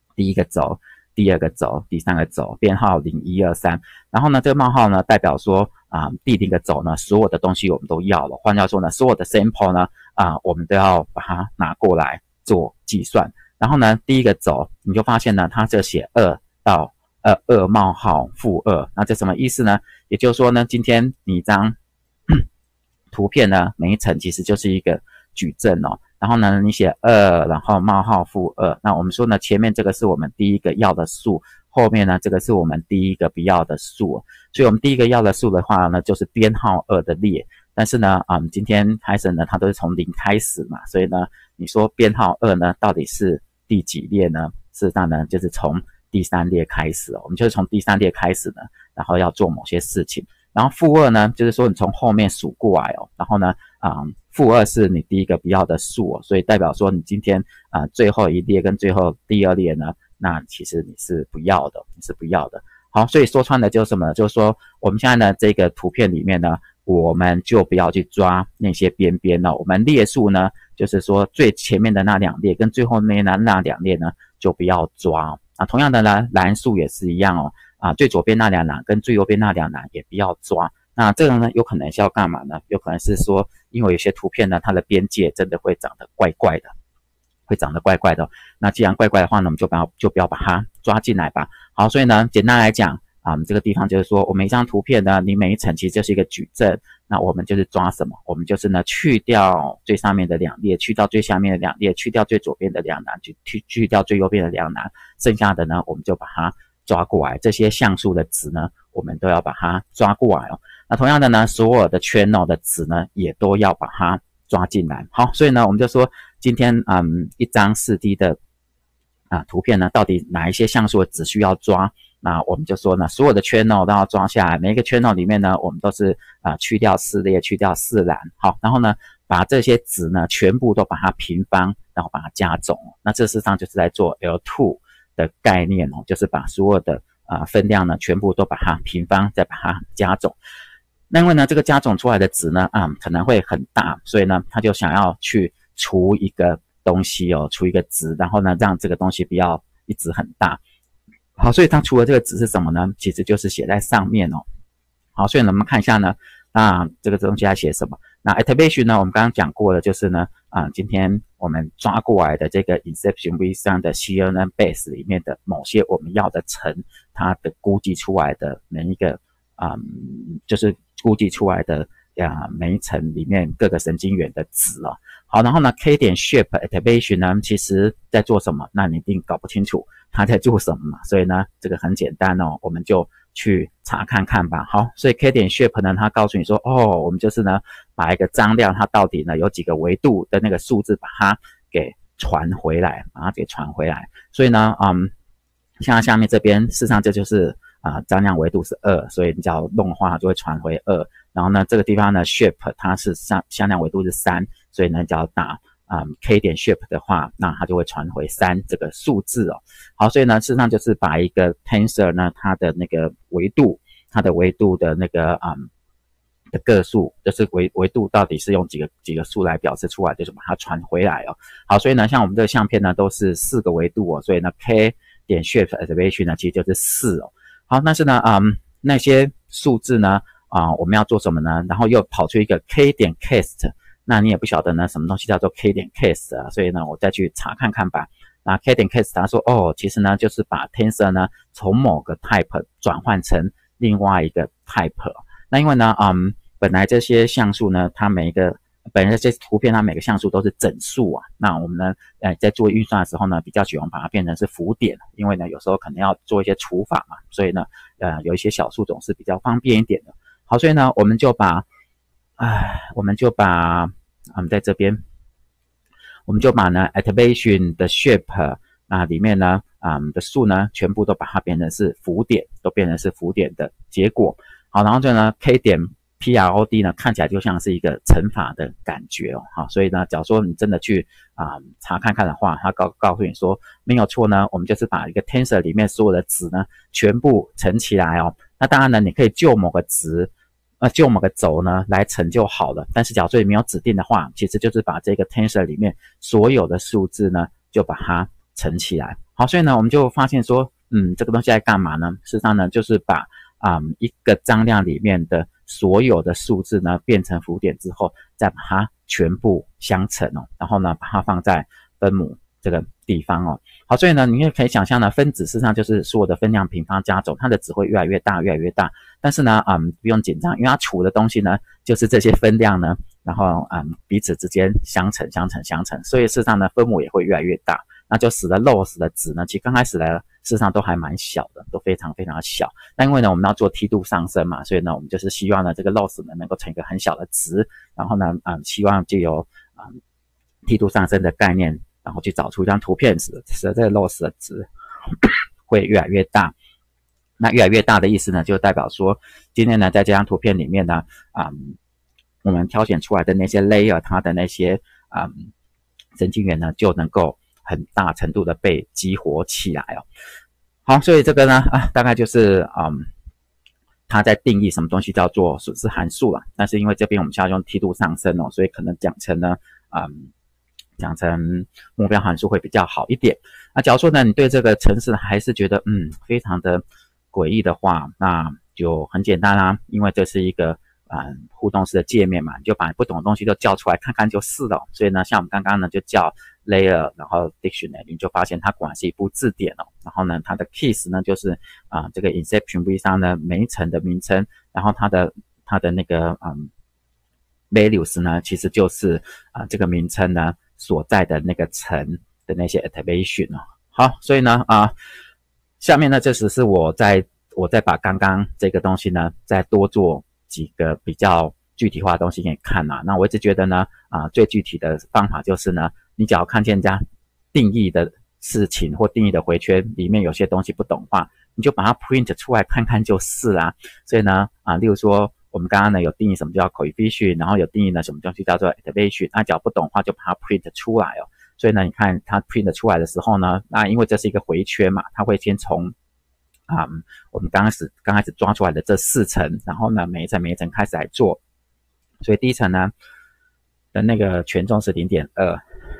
第一个轴、第二个轴、第三个轴，编号零一二三。然后呢，这个冒号呢代表说啊、呃，第零个轴呢，所有的东西我们都要了。换句话说呢，所有的 sample 呢啊、呃，我们都要把它拿过来做计算。然后呢，第一个轴你就发现呢，它这写二到呃二冒号负二，那这什么意思呢？也就是说呢，今天你一张图片呢，每一层其实就是一个矩阵哦。然后呢，你写二，然后冒号负二。那我们说呢，前面这个是我们第一个要的数，后面呢，这个是我们第一个不要的数。所以我们第一个要的数的话呢，就是编号二的列。但是呢，嗯，今天 Python 呢，它都是从零开始嘛，所以呢，你说编号二呢，到底是第几列呢？事实上呢，就是从第三列开始哦。我们就是从第三列开始呢，然后要做某些事情。然后负二呢，就是说你从后面数过来哦。然后呢，啊、嗯，负二是你第一个不要的数哦，所以代表说你今天啊、呃、最后一列跟最后第二列呢，那其实你是不要的，你是不要的。好，所以说穿的就是什么？就是说我们现在呢这个图片里面呢，我们就不要去抓那些边边了。我们列数呢，就是说最前面的那两列跟最后面的那两列呢，就不要抓。啊，同样的呢，栏数也是一样哦。啊，最左边那两栏跟最右边那两栏也不要抓。那这个呢，有可能是要干嘛呢？有可能是说，因为有些图片呢，它的边界真的会长得怪怪的，会长得怪怪的。那既然怪怪的话呢，我们就不要就不要把它抓进来吧。好，所以呢，简单来讲啊，这个地方就是说，我每一张图片呢，你每一层其实就是一个矩阵。那我们就是抓什么？我们就是呢，去掉最上面的两列，去掉最下面的两列，去掉最左边的两栏，去去去掉最右边的两栏，剩下的呢，我们就把它抓过来。这些像素的值呢，我们都要把它抓过来哦。那同样的呢，所有的圈哦的值呢，也都要把它抓进来。好，所以呢，我们就说今天嗯，一张 四 D 的啊图片呢，到底哪一些像素的值需要抓？那我们就说呢，所有的圈哦都要抓下来，每一个圈哦里面呢，我们都是啊去掉四列，去掉四栏。好，然后呢，把这些值呢全部都把它平方，然后把它加总。那这事实上就是在做 L 二 的概念哦，就是把所有的啊分量呢全部都把它平方，再把它加总。那因为呢，这个加总出来的值呢，啊、嗯、可能会很大，所以呢，他就想要去除一个东西哦，除一个值，然后呢，让这个东西不要一直很大。好，所以它除了这个值是什么呢？其实就是写在上面哦。好，所以我们看一下呢，那这个东西要写什么？那 activation 呢，我们刚刚讲过的就是呢，啊，今天我们抓过来的这个 inception v 三的 C N N base 里面的某些我们要的层，它的估计出来的每一个啊、嗯，就是估计出来的啊每一层里面各个神经元的值哦。好，然后呢 K 点 shape activation 呢，其实在做什么？那你一定搞不清楚它在做什么嘛，所以呢，这个很简单哦，我们就去查看看吧。好，所以 K 点 shape 呢，它告诉你说，哦，我们就是呢，把一个张量它到底呢有几个维度的那个数字，把它给传回来，把它给传回来。所以呢，嗯，像下面这边，事实上这就是啊、呃、张量维度是二，所以你只要弄的话，它就会传回二。然后呢，这个地方呢 shape 它是向向量维度是三，所以呢，只要打啊、嗯、K 点 shape 的话，那它就会传回三这个数字哦。好，所以呢，事实上就是把一个 tensor 呢，它的那个维度，它的维度的那个啊、嗯、的个数，就是维维度到底是用几个几个数来表示出来，就是把它传回来哦。好，所以呢，像我们这个相片呢，都是四个维度哦，所以呢 K 点 shape activation 呢，其实就是四哦。好，但是呢，嗯，那些数字呢，啊、呃，我们要做什么呢？然后又跑出一个 K 点 cast， 那你也不晓得呢，什么东西叫做 K 点 cast 啊？所以呢，我再去查看看吧。那 K 点 cast 他说，哦，其实呢，就是把 tensor 呢从某个 type 转换成另外一个 type。那因为呢，嗯，本来这些像素呢，它每一个本来这些图片它每个像素都是整数啊，那我们呢，呃，在做运算的时候呢，比较喜欢把它变成是浮点，因为呢，有时候可能要做一些除法嘛，所以呢，呃，有一些小数总是比较方便一点的。好，所以呢，我们就把，唉，我们就把，我们在这边，我们就把呢 activation 的 shape 那里面呢，啊、嗯、的数呢，全部都把它变成是浮点，都变成是浮点的结果。好，然后就呢 K 点。P R O D 呢，看起来就像是一个乘法的感觉哦，好，所以呢，假如说你真的去啊、呃、查看看的话，它告告诉你说没有错呢，我们就是把一个 tensor 里面所有的值呢全部乘起来哦。那当然呢，你可以就某个值，呃，就某个轴呢来乘就好了。但是假如说你没有指定的话，其实就是把这个 tensor 里面所有的数字呢就把它乘起来。 好，所以呢，我们就发现说，嗯，这个东西在干嘛呢？事实上呢，就是把嗯一个张量里面的所有的数字呢变成浮点之后，再把它全部相乘哦，然后呢把它放在分母这个地方哦。好，所以呢，你也可以想象呢，分子事实上就是所有的分量平方加总，它的值会越来越大，越来越大。但是呢，嗯，不用紧张，因为它除的东西呢，就是这些分量呢，然后嗯彼此之间相乘、相乘、相乘，所以事实上呢，分母也会越来越大。那就使得 loss 的值呢，其实刚开始呢，事实上都还蛮小的，都非常非常的小。但因为呢，我们要做梯度上升嘛，所以呢，我们就是希望呢，这个 loss 呢能够成一个很小的值，然后呢，嗯，希望就有嗯梯度上升的概念，然后去找出一张图片，使得这个 loss 的值会越来越大。那越来越大的意思呢，就代表说，今天呢，在这张图片里面呢，嗯，我们挑选出来的那些 layer， 它的那些嗯神经元呢，就能够很大程度的被激活起来哦。好，所以这个呢，啊，大概就是嗯，它在定义什么东西叫做损失函数了。但是因为这边我们现在用梯度上升哦，所以可能讲成呢，嗯，讲成目标函数会比较好一点。那假如说呢，你对这个程式还是觉得嗯非常的诡异的话，那就很简单啦，因为这是一个嗯互动式的界面嘛，你就把不懂的东西都叫出来看看就是了。所以呢，像我们刚刚呢就叫 layer， 然后 dictionary， 你就发现它果然是一部字典哦。然后呢，它的 keys 呢就是啊、呃、这个 inception V 上的每一层的名称，然后它的它的那个嗯 values 呢，其实就是啊、呃、这个名称呢所在的那个层的那些 activation 哦。好，所以呢啊、呃，下面呢这只是我在我再把刚刚这个东西呢再多做几个比较具体化的东西给你看啊。那我一直觉得呢啊、呃、最具体的方法就是呢，你只要看见人家定义的事情或定义的回圈里面有些东西不懂的话，你就把它 print 出来看看就是啦。所以呢啊，例如说我们刚刚呢有定义什么叫 coefficient， 然后有定义呢什么东西叫做 activation， 那只要不懂的话就把它 print 出来哦。所以呢，你看它 print 出来的时候呢，那因为这是一个回圈嘛，它会先从啊、嗯，我们刚开始刚开始抓出来的这四层，然后呢每一层每一层开始来做。所以第一层呢的那个权重是 零点二，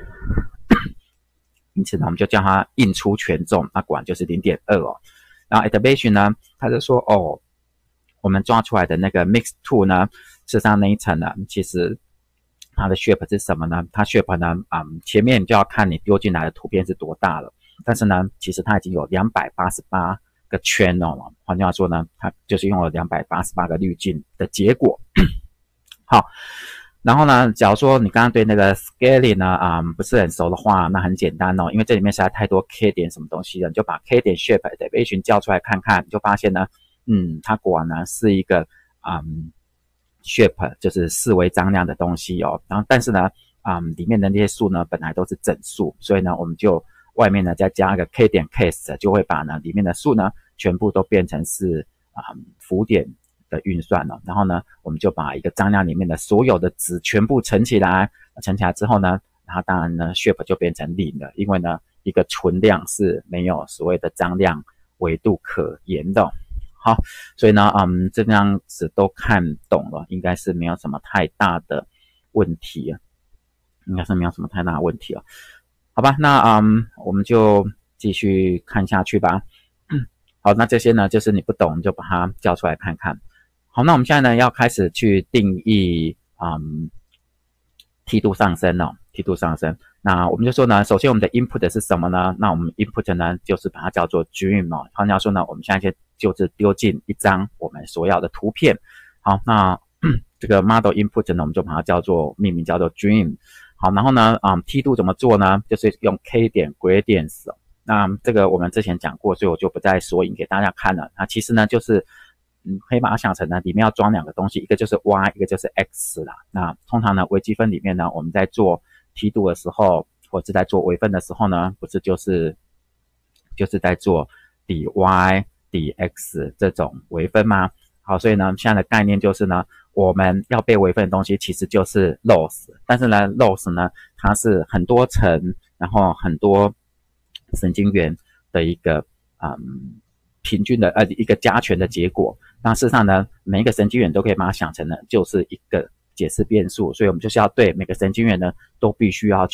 因此呢我们就叫它印出权重，那果然就是 零点二 哦。然后 activation 呢，它就说哦，我们抓出来的那个 mix two 呢，事实上那一层呢，其实它的 shape 是什么呢？它 shape 呢，嗯，前面就要看你丢进来的图片是多大了。但是呢，其实它已经有两百八十八个圈哦。换句话说呢，它就是用了两百八十八个滤镜的结果。好，然后呢，假如说你刚刚对那个 scaling 呢，啊、嗯，不是很熟的话，那很简单哦，因为这里面实在太多 k 点什么东西了，你就把 k 点 shape activation 叫出来看看，你就发现呢，嗯，它果然呢是一个嗯。shape 就是四维张量的东西哦，然后但是呢，嗯，里面的那些数呢本来都是整数，所以呢，我们就外面呢再加一个 k 点 case， 就会把呢里面的数呢全部都变成是嗯浮点的运算了。然后呢，我们就把一个张量里面的所有的值全部乘起来，乘起来之后呢，然后当然呢 shape 就变成零了，因为呢一个纯量是没有所谓的张量维度可言的。好，所以呢，嗯，这样子都看懂了，应该是没有什么太大的问题啊，应该是没有什么太大的问题了，好吧？那嗯，我们就继续看下去吧。好，那这些呢，就是你不懂，你就把它叫出来看看。好，那我们现在呢，要开始去定义嗯梯度上升哦，梯度上升。那我们就说呢，首先我们的 input 是什么呢？那我们 input 呢，就是把它叫做 dream 哦。换句话说呢，我们现在就就是丢进一张我们所要的图片。好，那这个 model input 呢，我们就把它叫做命名叫做 dream。好，然后呢，嗯，梯度怎么做呢？就是用 k 点 gradients 哦。那这个我们之前讲过，所以我就不再索引给大家看了。那其实呢，就是嗯，可以把它想成呢，里面要装两个东西，一个就是 y， 一个就是 x 啦。那通常呢，微积分里面呢，我们在做梯度的时候，或者是在做微分的时候呢，不是就是就是在做 dy、dx 这种微分吗？好，所以呢，现在的概念就是呢，我们要被微分的东西其实就是 loss， 但是呢 ，loss 呢，它是很多层，然后很多神经元的一个嗯平均的呃一个加权的结果。那事实上呢，每一个神经元都可以把它想成呢，就是一个解释变数，所以我们就是要对每个神经元呢，都必须要去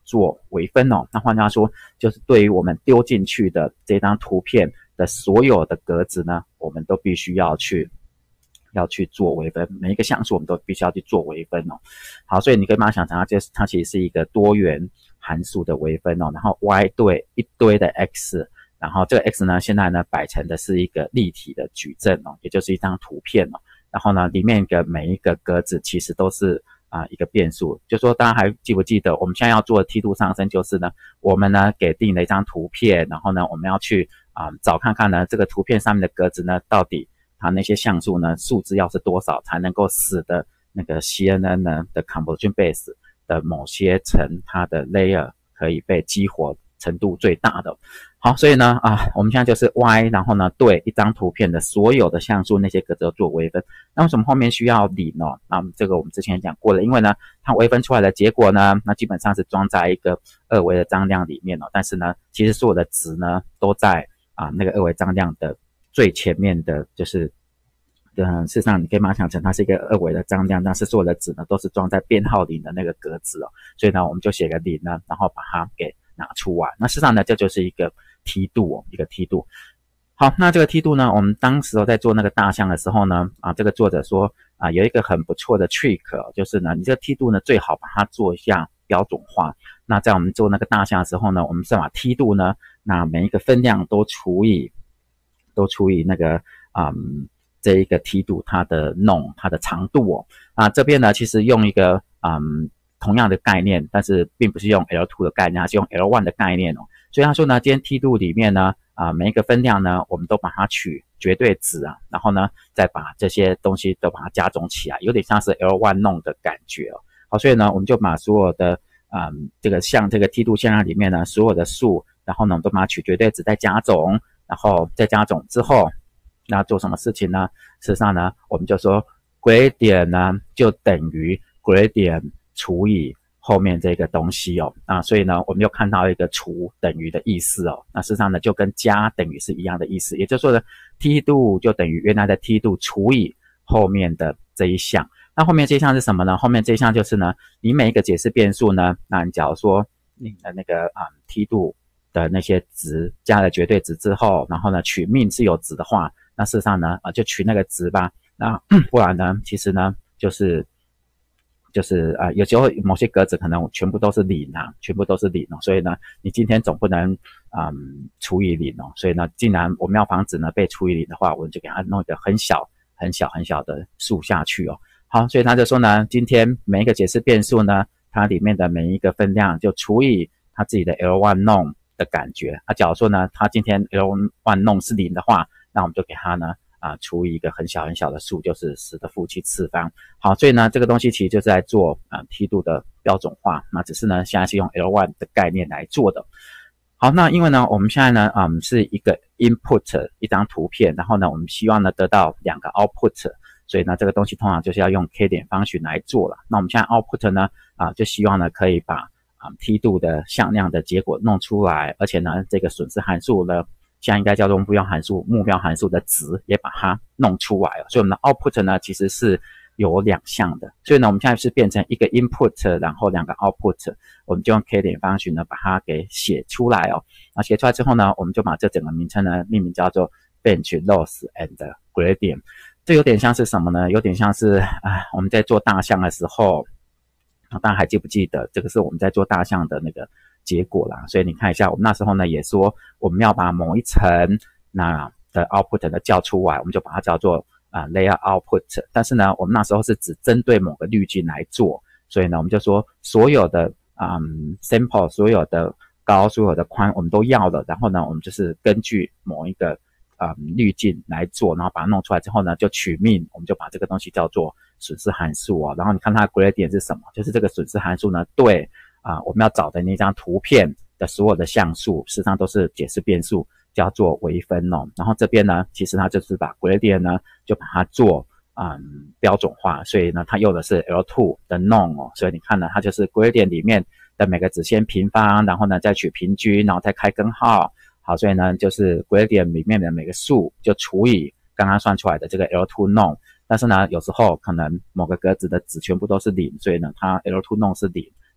做微分哦。那换句话说，就是对于我们丢进去的这张图片的所有的格子呢，我们都必须要去要去做微分，每一个像素我们都必须要去做微分哦。好，所以你可以把它想成它就是它其实是一个多元函数的微分哦，然后 y 对一堆的 x。然后这个 x 呢，现在呢摆成的是一个立体的矩阵哦，也就是一张图片哦。然后呢，里面的每一个格子其实都是啊、呃、一个变数。就说大家还记不记得，我们现在要做的梯度上升就是呢，我们呢给定了一张图片，然后呢我们要去啊、呃、找看看呢这个图片上面的格子呢，到底它那些像素呢数字要是多少才能够使得那个 C N N 呢的 composition base 的某些层它的 layer 可以被激活程度最大的。好，所以呢，啊，我们现在就是 y， 然后呢，对一张图片的所有的像素那些格子都做微分。那为什么后面需要零呢？那这个我们之前讲过了，因为呢，它微分出来的结果呢，那基本上是装在一个二维的张量里面哦。但是呢，其实所有的值呢，都在啊那个二维张量的最前面的，就是。嗯，事实上你可以把它想成它是一个二维的张量，但是所有的值呢都是装在编号零的那个格子哦，所以呢我们就写个零呢，然后把它给拿出来。那事实上呢这就是一个梯度哦，一个梯度。好，那这个梯度呢，我们当时在做那个大象的时候呢，啊，这个作者说啊有一个很不错的 trick，哦，就是呢你这个梯度呢最好把它做一下标准化。那在我们做那个大象的时候呢，我们是把梯度呢，那每一个分量都除以都除以那个嗯。这一个梯度它的 norm 它的长度哦，啊这边呢其实用一个嗯同样的概念，但是并不是用 L 二 的概念，它是用 L 一 的概念哦。所以他说呢，今天梯度里面呢啊每一个分量呢，我们都把它取绝对值啊，然后呢再把这些东西都把它加总起来，有点像是 L 一 弄的感觉哦。好，所以呢我们就把所有的嗯这个像这个梯度向量里面呢所有的数，然后呢我们都把它取绝对值再加总，然后再加总之后。那做什么事情呢？事实上呢，我们就说 gradient 呢就等于 gradient 除以后面这个东西哦。啊，所以呢，我们又看到一个除等于的意思哦。那事实上呢，就跟加等于是一样的意思，也就是说呢，梯度就等于原来的梯度除以后面的这一项。那后面这一项是什么呢？后面这一项就是呢，你每一个解释变数呢，那你假如说你的那个啊、嗯、梯度的那些值加了绝对值之后，然后呢取 mean 是有值的话。那事实上呢，啊，就取那个值吧。那不然呢，其实呢，就是就是啊、呃，有时候某些格子可能全部都是零啊，全部都是零哦。所以呢，你今天总不能嗯除以零哦。所以呢，既然我们要防止呢被除以零的话，我们就给它弄一个很小、很小、很小的数下去哦。好，所以他就说呢，今天每一个解释变数呢，它里面的每一个分量就除以它自己的 L 一 弄的感觉。啊，假如说呢，它今天 L 一 弄是零的话。那我们就给它呢啊除以一个很小很小的数，就是十的负七次方。好，所以呢这个东西其实就是在做啊梯度的标准化，那只是呢现在是用 L 一 的概念来做的。好，那因为呢我们现在呢嗯是一个 input 一张图片，然后呢我们希望呢得到两个 output， 所以呢这个东西通常就是要用 k 点方程来做了。那我们现在 output 呢啊就希望呢可以把啊梯度的向量的结果弄出来，而且呢这个损失函数呢。现在应该叫做目标函数，目标函数的值也把它弄出来了。所以我们的 output 呢，其实是有两项的。所以呢，我们现在是变成一个 input， 然后两个 output， 我们就用 k 点方程呢把它给写出来哦。那写出来之后呢，我们就把这整个名称呢命名叫做 bench loss and gradient。这有点像是什么呢？有点像是啊，我们在做大象的时候，大家还记不记得这个是我们在做大象的那个结果啦？所以你看一下，我们那时候呢也说我们要把某一层那的 output 呢叫出来，我们就把它叫做啊、呃、layer output。但是呢，我们那时候是只针对某个滤镜来做，所以呢，我们就说所有的嗯 sample， 所有的高，所有的宽，我们都要了。然后呢，我们就是根据某一个嗯滤镜来做，然后把它弄出来之后呢，就取 mean， 我们就把这个东西叫做损失函数哦。然后你看它的 gradient 是什么？就是这个损失函数呢，对。啊，我们要找的那张图片的所有的像素，实际上都是解释变数，叫做微分哦。然后这边呢，其实它就是把 gradient 呢，就把它做嗯标准化，所以呢，它用的是 L 二 的 norm 哦。所以你看呢，它就是 gradient 里面的每个子先平方，然后呢再取平均，然后再开根号。好，所以呢，就是 gradient 里面的每个数就除以刚刚算出来的这个 L 二 norm。但是呢，有时候可能某个格子的值全部都是零，所以呢，它 L 二 norm 是零。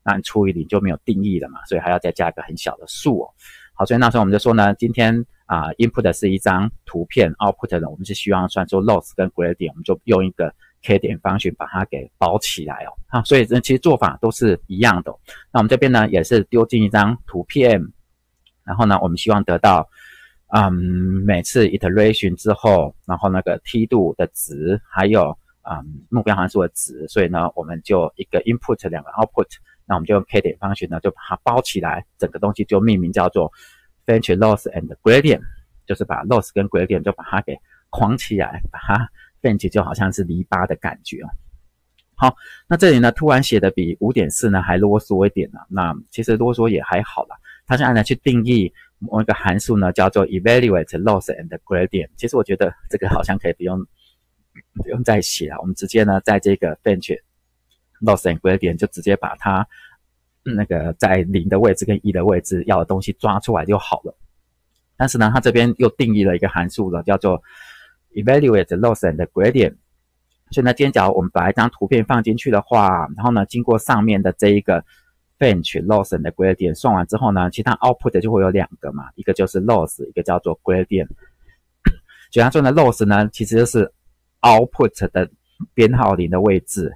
那你除以零就没有定义了嘛，所以还要再加一个很小的数哦。好，所以那时候我们就说呢，今天啊、呃、，input 是一张图片 ，output 呢我们是希望算出 loss 跟 gradient， 我们就用一个 k 点方式把它给包起来哦。好，所以呢其实做法都是一样的、哦。那我们这边呢也是丢进一张图片，然后呢我们希望得到嗯每次 iteration 之后，然后那个梯度的值，还有嗯目标函数的值，所以呢我们就一个 input 两个 output。那我们就用 k 点方式呢，就把它包起来，整个东西就命名叫做 fetch loss and gradient， 就是把 loss 跟 gradient 就把它给框起来，把它 fetch 就好像是篱笆的感觉哦。好，那这里呢突然写的比 五点四 呢还啰嗦一点呢、啊，那其实啰嗦也还好啦。它现在呢去定义某一个函数呢叫做 evaluate loss and gradient， 其实我觉得这个好像可以不用不用再写了，我们直接呢在这个 fetch loss and gradient 就直接把它那个在零的位置跟一的位置要的东西抓出来就好了。但是呢，它这边又定义了一个函数了，叫做 evaluate loss and gradient。所以呢，今天假如我们把一张图片放进去的话，然后呢，经过上面的这一个 fetch loss and gradient 算完之后呢，其他 output 就会有两个嘛，一个就是 loss， 一个叫做 gradient。所以它说呢 ，loss 呢其实就是 output 的编号零的位置。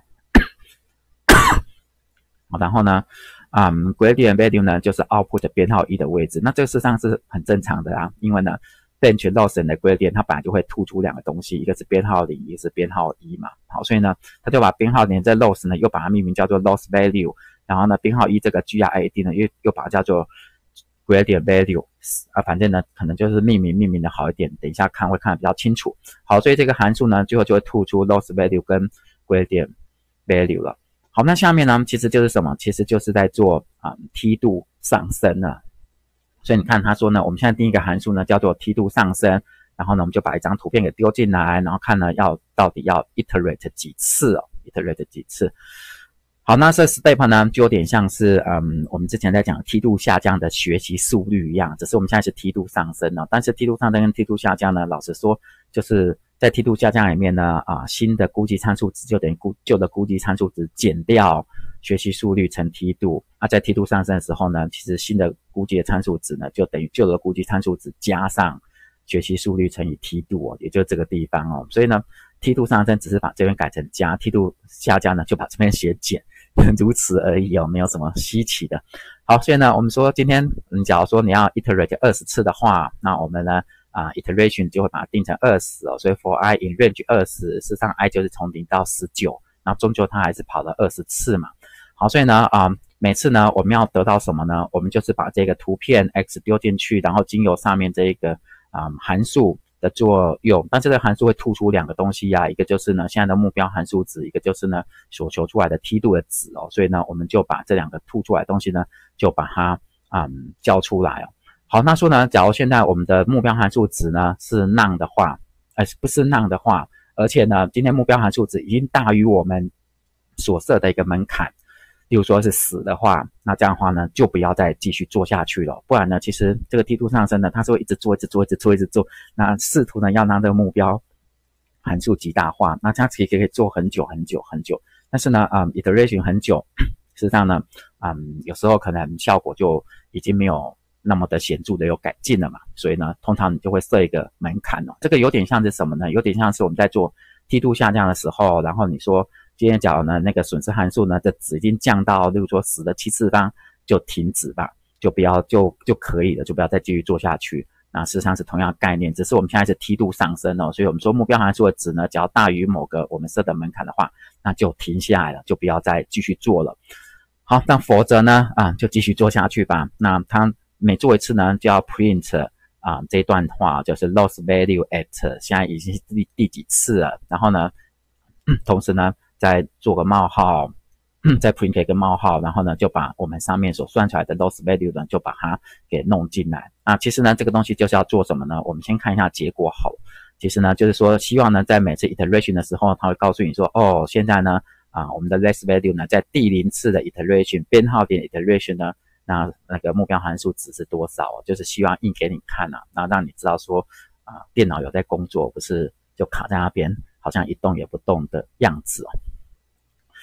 然后呢，嗯 ，gradient value 呢就是 output 编号一的位置。那这个事实上是很正常的啊，因为呢 fetch loss and gradient 它本来就会突出两个东西，一个是编号零，一个是编号一嘛。好，所以呢，它就把编号零这 loss 呢又把它命名叫做 loss value， 然后呢编号一这个 grad 呢又又把它叫做 gradient value 啊，反正呢可能就是命名命名的好一点，等一下看会看得比较清楚。好，所以这个函数呢最后就会吐出 loss value 跟 gradient value 了。好，那下面呢，其实就是什么？其实就是在做啊、嗯、梯度上升了。所以你看，他说呢，我们现在定一个函数呢，叫做梯度上升。然后呢，我们就把一张图片给丢进来，然后看呢要到底要 iterate 几次哦 ，iterate 几次。好，那这 step 呢，就有点像是嗯，我们之前在讲梯度下降的学习速率一样，只是我们现在是梯度上升了。但是梯度上升跟梯度下降呢，老实说，就是在梯度下降里面呢，啊，新的估计参数值就等于估旧的估计参数值减掉学习速率乘梯度。啊，在梯度上升的时候呢，其实新的估计的参数值呢，就等于旧的估计参数值加上学习速率乘以梯度哦，也就是这个地方哦。所以呢，梯度上升只是把这边改成加，梯度下降呢就把这边写减，如此而已哦，没有什么稀奇的。好，所以呢，我们说今天你假如说你要 iterate 二十次的话，那我们呢啊 iteration 就会把它定成二十哦，所以 for i in range 二十，事实上 i 就是从零到十九，然后终究它还是跑了二十次嘛。好，所以呢啊、呃、每次呢我们要得到什么呢？我们就是把这个图片 x 丢进去，然后经由上面这一个啊、呃、函数的作用，但这个函数会吐出两个东西呀、啊，一个就是呢现在的目标函数值，一个就是呢所求出来的梯度的值哦，所以呢我们就把这两个吐出来的东西呢就把它嗯交出来哦。好，那说呢，假如现在我们的目标函数值呢是 none 的话，呃不是 none 的话，而且呢今天目标函数值已经大于我们所设的一个门槛，例如说是十的话，那这样的话呢，就不要再继续做下去了。不然呢，其实这个梯度上升呢，它是会一直做、一直做、一直做、一直做。那试图呢，要让这个目标函数极大化，那这样其实可以做很久、很久、很久。但是呢，嗯 ，iteration 很久，事实上呢，嗯，有时候可能效果就已经没有那么的显著的有改进了嘛。所以呢，通常你就会设一个门槛哦。这个有点像是什么呢？有点像是我们在做梯度下降的时候，然后你说。今天假如呢那个损失函数呢的值已经降到例如说十的七次方，就停止吧，就不要就就可以了，就不要再继续做下去。那事实上是同样的概念，只是我们现在是梯度上升哦，所以我们说目标函数的值呢只要大于某个我们设的门槛的话，那就停下来了，就不要再继续做了。好，那否则呢啊就继续做下去吧。那它每做一次呢就要 print 啊这段话，就是 loss value at 现在已经是第第几次了，然后呢同时呢再做个冒号，再 print 一个冒号，然后呢就把我们上面所算出来的 loss value 呢就把它给弄进来。那其实呢这个东西就是要做什么呢？我们先看一下结果好了。其实呢就是说希望呢在每次 iteration 的时候，它会告诉你说，哦现在呢啊我们的 loss value 呢在第零次的 iteration 编号点 iteration 呢，那那个目标函数值是多少？就是希望印给你看啊，那让你知道说啊电脑有在工作，不是就卡在那边好像一动也不动的样子哦。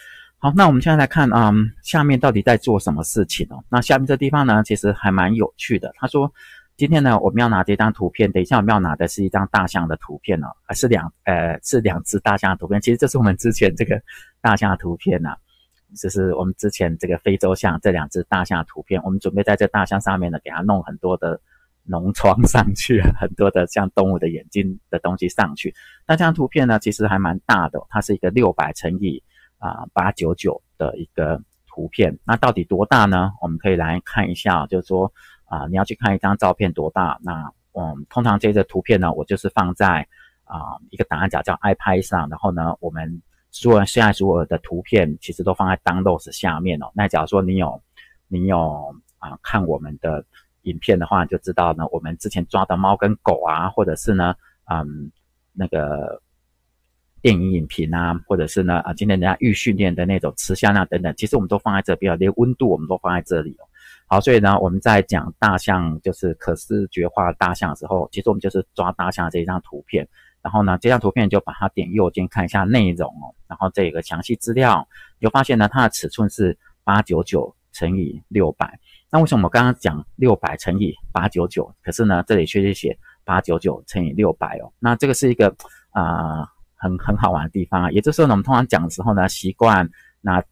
好，那我们现在来看，嗯，下面到底在做什么事情哦？那下面这地方呢，其实还蛮有趣的。他说，今天呢，我们要拿这张图片，等一下我们要拿的是一张大象的图片哦，还是两呃是两只大象的图片。其实这是我们之前这个大象的图片呐、啊，就是我们之前这个非洲象这两只大象的图片，我们准备在这大象上面呢，给它弄很多的脓疮上去，很多的像动物的眼睛的东西上去。那这张图片呢，其实还蛮大的、哦，它是一个六百乘以啊八百九十九的一个图片。那到底多大呢？我们可以来看一下，就是说啊、呃，你要去看一张照片多大。那嗯，通常这个图片呢，我就是放在啊、呃、一个档案夹叫 iPad 上，然后呢，我们所有现在所有的图片其实都放在 Downloads 下面哦。那假如说你有你有啊、呃、看我们的影片的话，你就知道呢，我们之前抓的猫跟狗啊，或者是呢，嗯，那个电影影评啊，或者是呢啊，今天人家预训练的那种吃香啊等等，其实我们都放在这边，连温度我们都放在这里哦。好，所以呢，我们在讲大象就是可视觉化大象的时候，其实我们就是抓大象这一张图片，然后呢，这张图片就把它点右键看一下内容哦，然后这个详细资料，你就发现呢，它的尺寸是八百九十九乘以六百。那为什么我刚刚讲六百乘以八百九十九，可是呢，这里却是写八百九十九乘以六百哦？那这个是一个啊。呃很很好玩的地方啊，也就是说呢，我们通常讲的时候呢，习惯那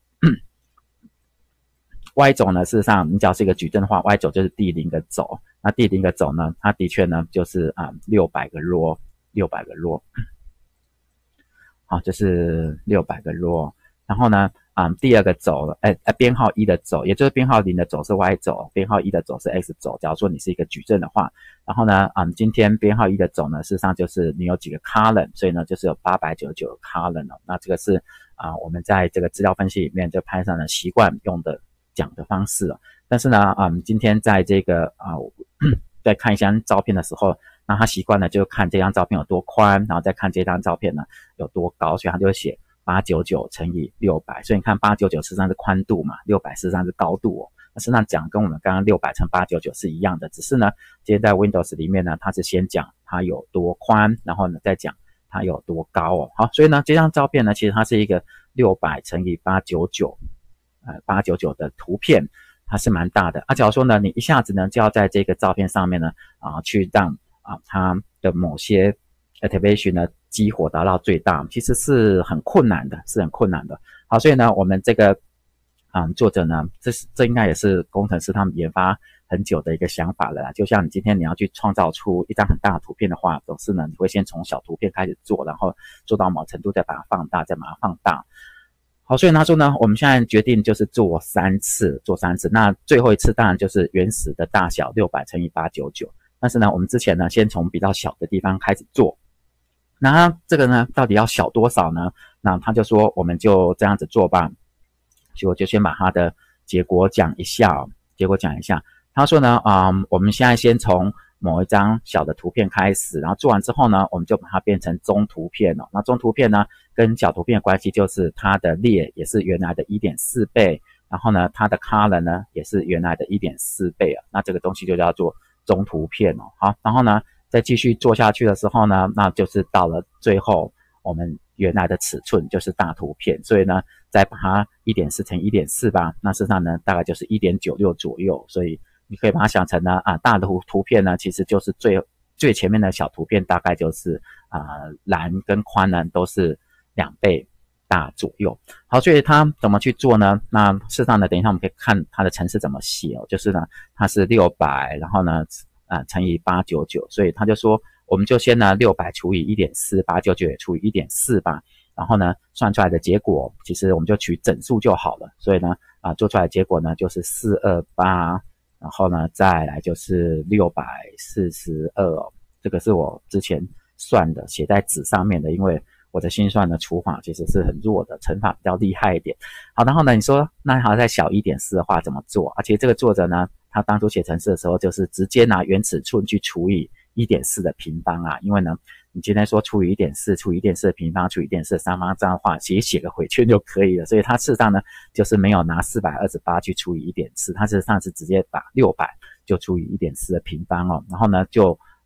Y 轴呢，事实上你只要是一个矩阵的话 ，Y 轴就是第零个轴，那第零个轴呢，它的确呢就是啊六百个 row， 六百个 row， 好，这是六百个 row， 然后呢，啊、嗯、第二个轴，哎哎编号一的轴，也就是编号零的轴是 Y 轴，编号一的轴是 X 轴。假如说你是一个矩阵的话，然后呢，嗯，今天编号一的轴呢，事实上就是你有几个 column， 所以呢就是有八百九十九个 column 哦。那这个是啊、呃、我们在这个资料分析里面就拍上了习惯用的讲的方式哦。但是呢，嗯，今天在这个啊、呃、在看一张照片的时候，那他习惯了就看这张照片有多宽，然后再看这张照片呢有多高，所以他就会写八百九十九乘以六百。所以你看八百九十九实际上是宽度嘛，六百实际上是高度哦。那实际上讲跟我们刚刚六百乘八百九十九是一样的，只是呢，今天在 Windows 里面呢，它是先讲它有多宽，然后呢再讲它有多高哦。好，所以呢这张照片呢，其实它是一个六百乘以八百九十九，呃八百九十九的图片，它是蛮大的。啊，假如说呢，你一下子呢就要在这个照片上面呢啊去让啊它的某些 activation 呢激活达到最大，其实是很困难的，是很困难的。好，所以呢，我们这个嗯，作者呢，这是这应该也是工程师他们研发很久的一个想法了啦。就像你今天你要去创造出一张很大的图片的话，总是呢你会先从小图片开始做，然后做到某程度再把它放大，再把它放大。好，所以他说呢，我们现在决定就是做三次，做三次。那最后一次当然就是原始的大小六百乘以八百九十九。但是呢，我们之前呢先从比较小的地方开始做。那这个呢到底要小多少呢？那他就说我们就这样子做吧。所以我就先把它的结果讲一下哦，结果讲一下。他说呢，嗯，我们现在先从某一张小的图片开始，然后做完之后呢，我们就把它变成中图片哦。那中图片呢，跟小图片的关系就是它的列也是原来的 一点四 倍，然后呢，它的 color 呢也是原来的 一点四 倍啊。那这个东西就叫做中图片哦。好，然后呢，再继续做下去的时候呢，那就是到了最后我们原来的尺寸就是大图片，所以呢再把它 一点四 乘 一点四 吧，那事实上呢大概就是 一点九六 左右，所以你可以把它想成呢啊大的图图片呢其实就是最最前面的小图片大概就是啊蓝跟宽呢都是两倍大左右。好，所以它怎么去做呢？那事实上呢，等一下我们可以看它的程式怎么写哦，就是呢它是六百，然后呢啊乘以八百九十九，所以他就说我们就先呢六百除以 一点四， 八百九十九也除以 一点四 吧，然后呢算出来的结果其实我们就取整数就好了，所以呢啊做出来的结果呢就是四百二十八，然后呢再来就是六百四十二哦，这个是我之前算的写在纸上面的，因为我的心算的除法其实是很弱的，乘法比较厉害一点。好，然后呢你说那还要再小 一点四 的话怎么做？而且这个作者呢他当初写程式的时候就是直接拿原尺寸去除以 一点四 的平方啊，因为呢你今天说除以 一点四 除以 一点四 的平方除以 一点四 的三方，这样的话其实写个回圈就可以了，所以他事实上呢就是没有拿四百二十八去除以 一点四，他事实上是直接把六百就除以 一点四 的平方哦，然后呢就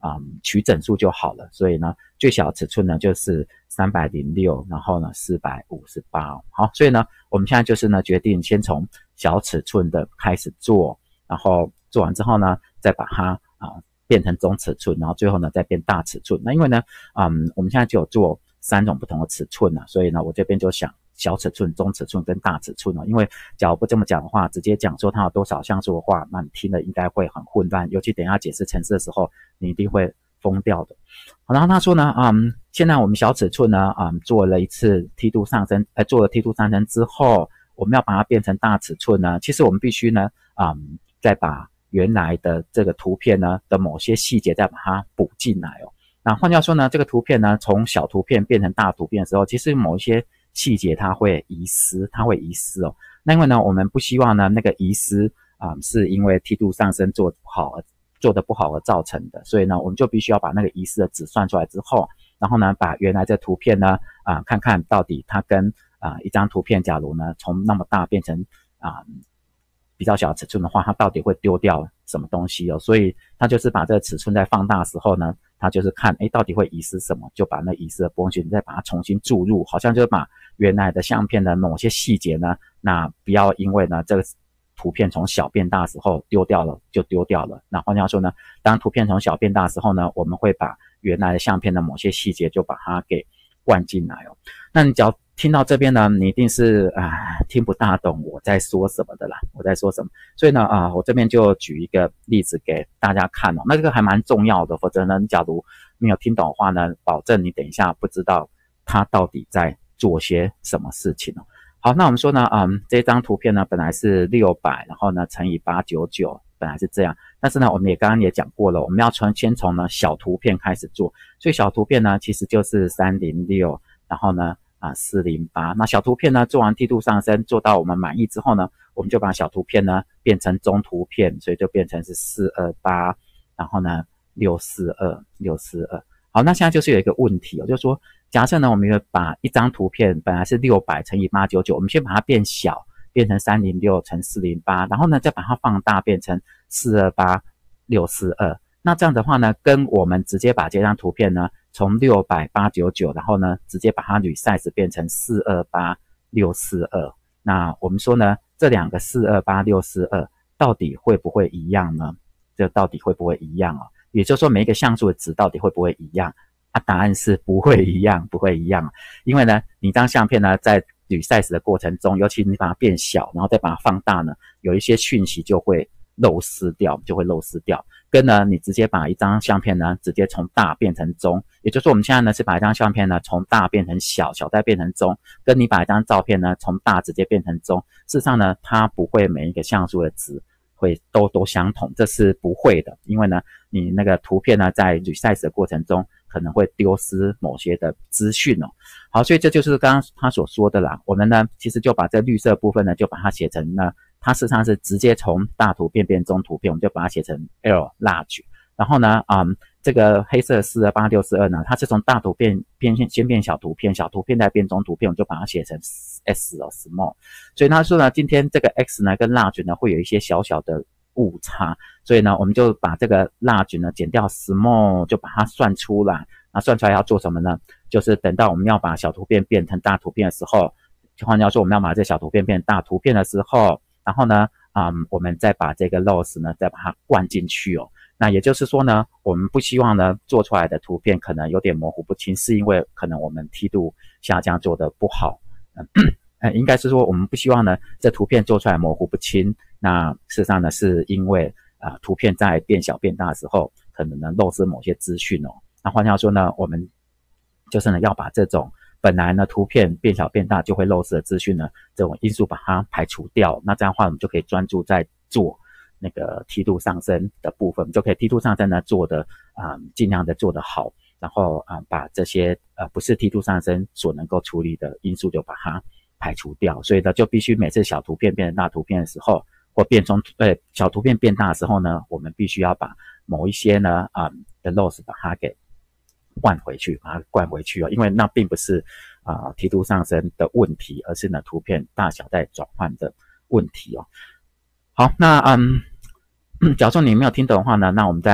啊、嗯、取整数就好了。所以呢，最小尺寸呢就是三百零六，然后呢四百五十八。好，所以呢，我们现在就是呢决定先从小尺寸的开始做，然后做完之后呢，再把它啊、呃、变成中尺寸，然后最后呢再变大尺寸。那因为呢，嗯，我们现在就有做三种不同的尺寸啊，所以呢，我这边就想小尺寸、中尺寸跟大尺寸哦。因为假如不这么讲的话，直接讲说它有多少像素的话，那你听了应该会很混乱，尤其等一下解释程式的时候，你一定会疯掉的。好，然后他说呢，嗯，现在我们小尺寸呢，嗯，做了一次梯度上升，呃，做了梯度上升之后，我们要把它变成大尺寸呢，其实我们必须呢，嗯，再把原来的这个图片呢的某些细节再把它补进来哦。那换句话说呢，这个图片呢从小图片变成大图片的时候，其实某一些细节它会遗失，它会遗失哦。那因为呢，我们不希望呢那个遗失啊、嗯、是因为梯度上升做不好做得不好而造成的，所以呢，我们就必须要把那个遗失的值算出来之后，然后呢，把原来这图片呢啊、呃、看看到底它跟啊、呃、一张图片，假如呢从那么大变成啊。呃比较小的尺寸的话，它到底会丢掉什么东西哦？所以它就是把这个尺寸在放大的时候呢，它就是看，诶，到底会遗失什么，就把那遗失的东西再把它重新注入，好像就是把原来的相片的某些细节呢，那不要因为呢这个图片从小变大的时候丢掉了就丢掉了。那换句话说呢，当图片从小变大的时候呢，我们会把原来的相片的某些细节就把它给灌进来哦。那你只要听到这边呢，你一定是啊听不大懂我在说什么的啦，我在说什么。所以呢啊，我这边就举一个例子给大家看哦。那这个还蛮重要的，否则呢，假如没有听懂的话呢，保证你等一下不知道他到底在做些什么事情哦。好，那我们说呢，嗯，这张图片呢本来是六百，然后呢乘以八百九十九，本来是这样。但是呢，我们也刚刚也讲过了，我们要从先从呢小图片开始做，所以小图片呢其实就是三百零六，然后呢。啊，四百零八，那小图片呢做完梯度上升，做到我们满意之后呢，我们就把小图片呢变成中图片，所以就变成是四百二十八，然后呢六百四十二，六百四十二。好，那现在就是有一个问题哦，就是说假设呢我们要把一张图片本来是六百乘以八百九十九，我们先把它变小，变成三百零六乘四百零八，然后呢再把它放大变成四百二十八，六百四十二。那这样的话呢，跟我们直接把这张图片呢从六百、八百九十九，然后呢直接把它 resize 变成四百二十八、六百四十二。那我们说呢，这两个四百二十八、六百四十二到底会不会一样呢？这到底会不会一样哦？也就是说，每一个像素的值到底会不会一样？啊，答案是不会一样，不会一样。因为呢，你这张相片呢在 resize 的过程中，尤其你把它变小，然后再把它放大呢，有一些讯息就会漏失掉，就会漏失掉。跟呢，你直接把一张相片呢，直接从大变成中，也就是说，我们现在呢是把一张相片呢从大变成小，小再变成中，跟你把一张照片呢从大直接变成中，事实上呢，它不会每一个像素的值会都都相同，这是不会的，因为呢，你那个图片呢在 resize 的过程中可能会丢失某些的资讯哦。好，所以这就是刚刚他所说的啦。我们呢其实就把这绿色部分呢就把它写成呢。它事实上是直接从大图片变中图片，我们就把它写成 L large。然后呢，嗯，这个黑色四百二十八、六百四十二呢，它是从大图片变先变小图片，小图片再变中图片，我们就把它写成 S 哦 small。所以他说呢，今天这个 X 呢跟 large 呢会有一些小小的误差，所以呢，我们就把这个 large 呢减掉 small， 就把它算出来。那算出来要做什么呢？就是等到我们要把小图片变成大图片的时候，换句话说，我们要把这小图片变成大图片的时候。然后呢，嗯，我们再把这个 loss 呢，再把它灌进去哦。那也就是说呢，我们不希望呢做出来的图片可能有点模糊不清，是因为可能我们梯度下降做得不好。嗯，呃，应该是说我们不希望呢这图片做出来模糊不清。那事实上呢，是因为啊、呃、图片在变小变大的时候，可能呢漏失某些资讯哦。那换句话说呢，我们就是呢要把这种本来呢图片变小变大就会漏失的资讯呢，这种因素把它排除掉，那这样的话我们就可以专注在做那个梯度上升的部分，我们就可以梯度上升呢做的啊、嗯、尽量的做得好，然后啊、嗯、把这些呃不是梯度上升所能够处理的因素就把它排除掉。所以呢就必须每次小图片变成大图片的时候，或变中呃小图片变大的时候呢，我们必须要把某一些呢啊、嗯、的 loss 把它给灌回去，把它灌回去哦，因为那并不是啊、呃、梯度上升的问题，而是呢图片大小在转换的问题哦。好，那嗯，假如说你没有听懂的话呢，那我们再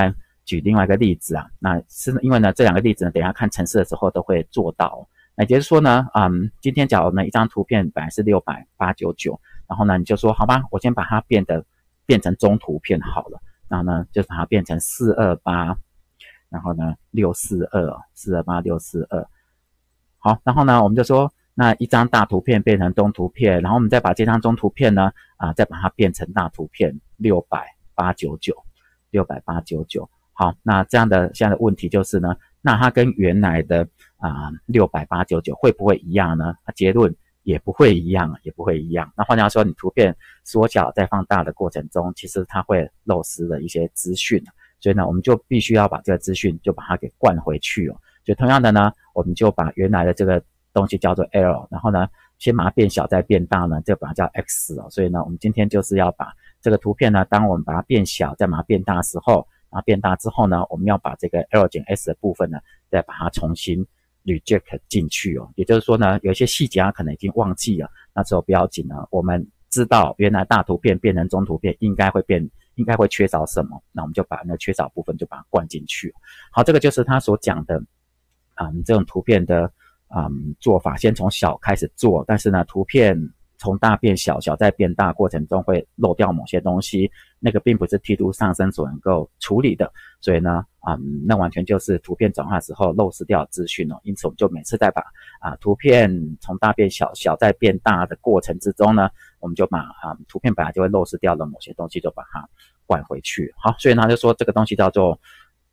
举另外一个例子啊，那是因为呢这两个例子呢，等一下看程式的时候都会做到。那也就是说呢，嗯，今天假如呢一张图片本来是六百八十九九，然后呢你就说好吧，我先把它变得变成中图片好了，然后呢就把它变成四二八，然后呢六四二，四二八六四二。好，然后呢我们就说那一张大图片变成中图片，然后我们再把这张中图片呢啊再把它变成大图片六百八十九九，六百八十九九。好，那这样的现在的问题就是呢，那它跟原来的啊六百八十九九会不会一样呢？结论也不会一样，也不会一样。那换句话说，你图片缩小在放大的过程中，其实它会漏失了一些资讯，所以呢，我们就必须要把这个资讯就把它给灌回去哦。所以同样的呢，我们就把原来的这个东西叫做 L， 然后呢，先把它变小再变大呢，就把它叫 X 哦。所以呢，我们今天就是要把这个图片呢，当我们把它变小再把它变大的时候，然后变大之后呢，我们要把这个 L 减 S 的部分呢，再把它重新 reject 进去哦。也就是说呢，有一些细节它可能已经忘记了，那时候不要紧了。我们知道原来大图片变成中图片应该会变，应该会缺少什么，那我们就把那缺少部分就把它灌进去。好，这个就是他所讲的，嗯，这种图片的嗯做法，先从小开始做，但是呢，图片从大变小，小再变大过程中会漏掉某些东西，那个并不是梯度上升所能够处理的，所以呢，嗯，那完全就是图片转化的时候漏失掉资讯哦。因此，我们就每次在把啊图片从大变小，小再变大的过程之中呢，我们就把啊图片本来就会漏失掉的某些东西，就把它灌回去。好，所以呢，他就说这个东西叫做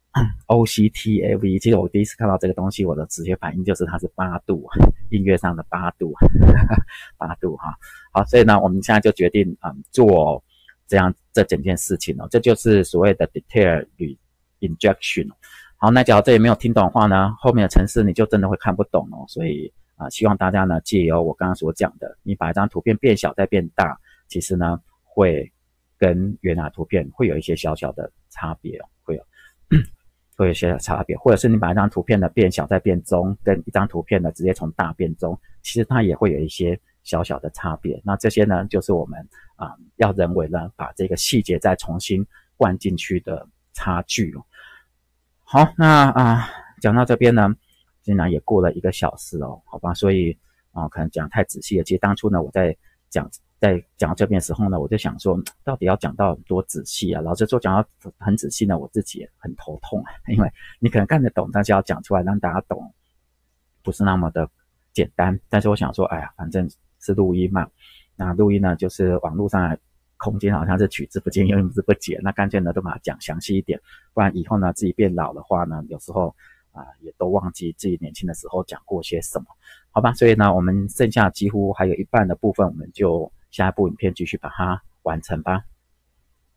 O C T A V。 其实我第一次看到这个东西，我的直觉反应就是它是八度，音乐上的八度，八度哈。好，所以呢，我们现在就决定嗯做这样这整件事情哦，这就是所谓的 detail injection。好，那假如这也没有听懂的话呢，后面的程式你就真的会看不懂哦。所以啊、呃，希望大家呢借由我刚刚所讲的，你把一张图片变小再变大，其实呢会跟原来图片会有一些小小的差别哦，会有。会有一些差别，或者是你把一张图片呢变小再变中，跟一张图片呢直接从大变中，其实它也会有一些小小的差别。那这些呢，就是我们啊、呃、要人为呢把这个细节再重新灌进去的差距哦。好，那啊讲到这边呢，竟然也过了一个小时哦，好吧，所以啊、呃、可能讲太仔细了。其实当初呢我在讲。在讲这边的时候呢，我就想说，到底要讲到多仔细啊？老实说，讲到很仔细呢，我自己也很头痛，因为你可能看得懂，但是要讲出来让大家懂，不是那么的简单。但是我想说，哎呀，反正是录音嘛，那录音呢，就是网络上的空间好像是取之不尽，用之不竭，那干脆呢，都把它讲详细一点，不然以后呢，自己变老的话呢，有时候啊、呃，也都忘记自己年轻的时候讲过些什么，好吧？所以呢，我们剩下几乎还有一半的部分，我们就下一部影片继续把它完成吧。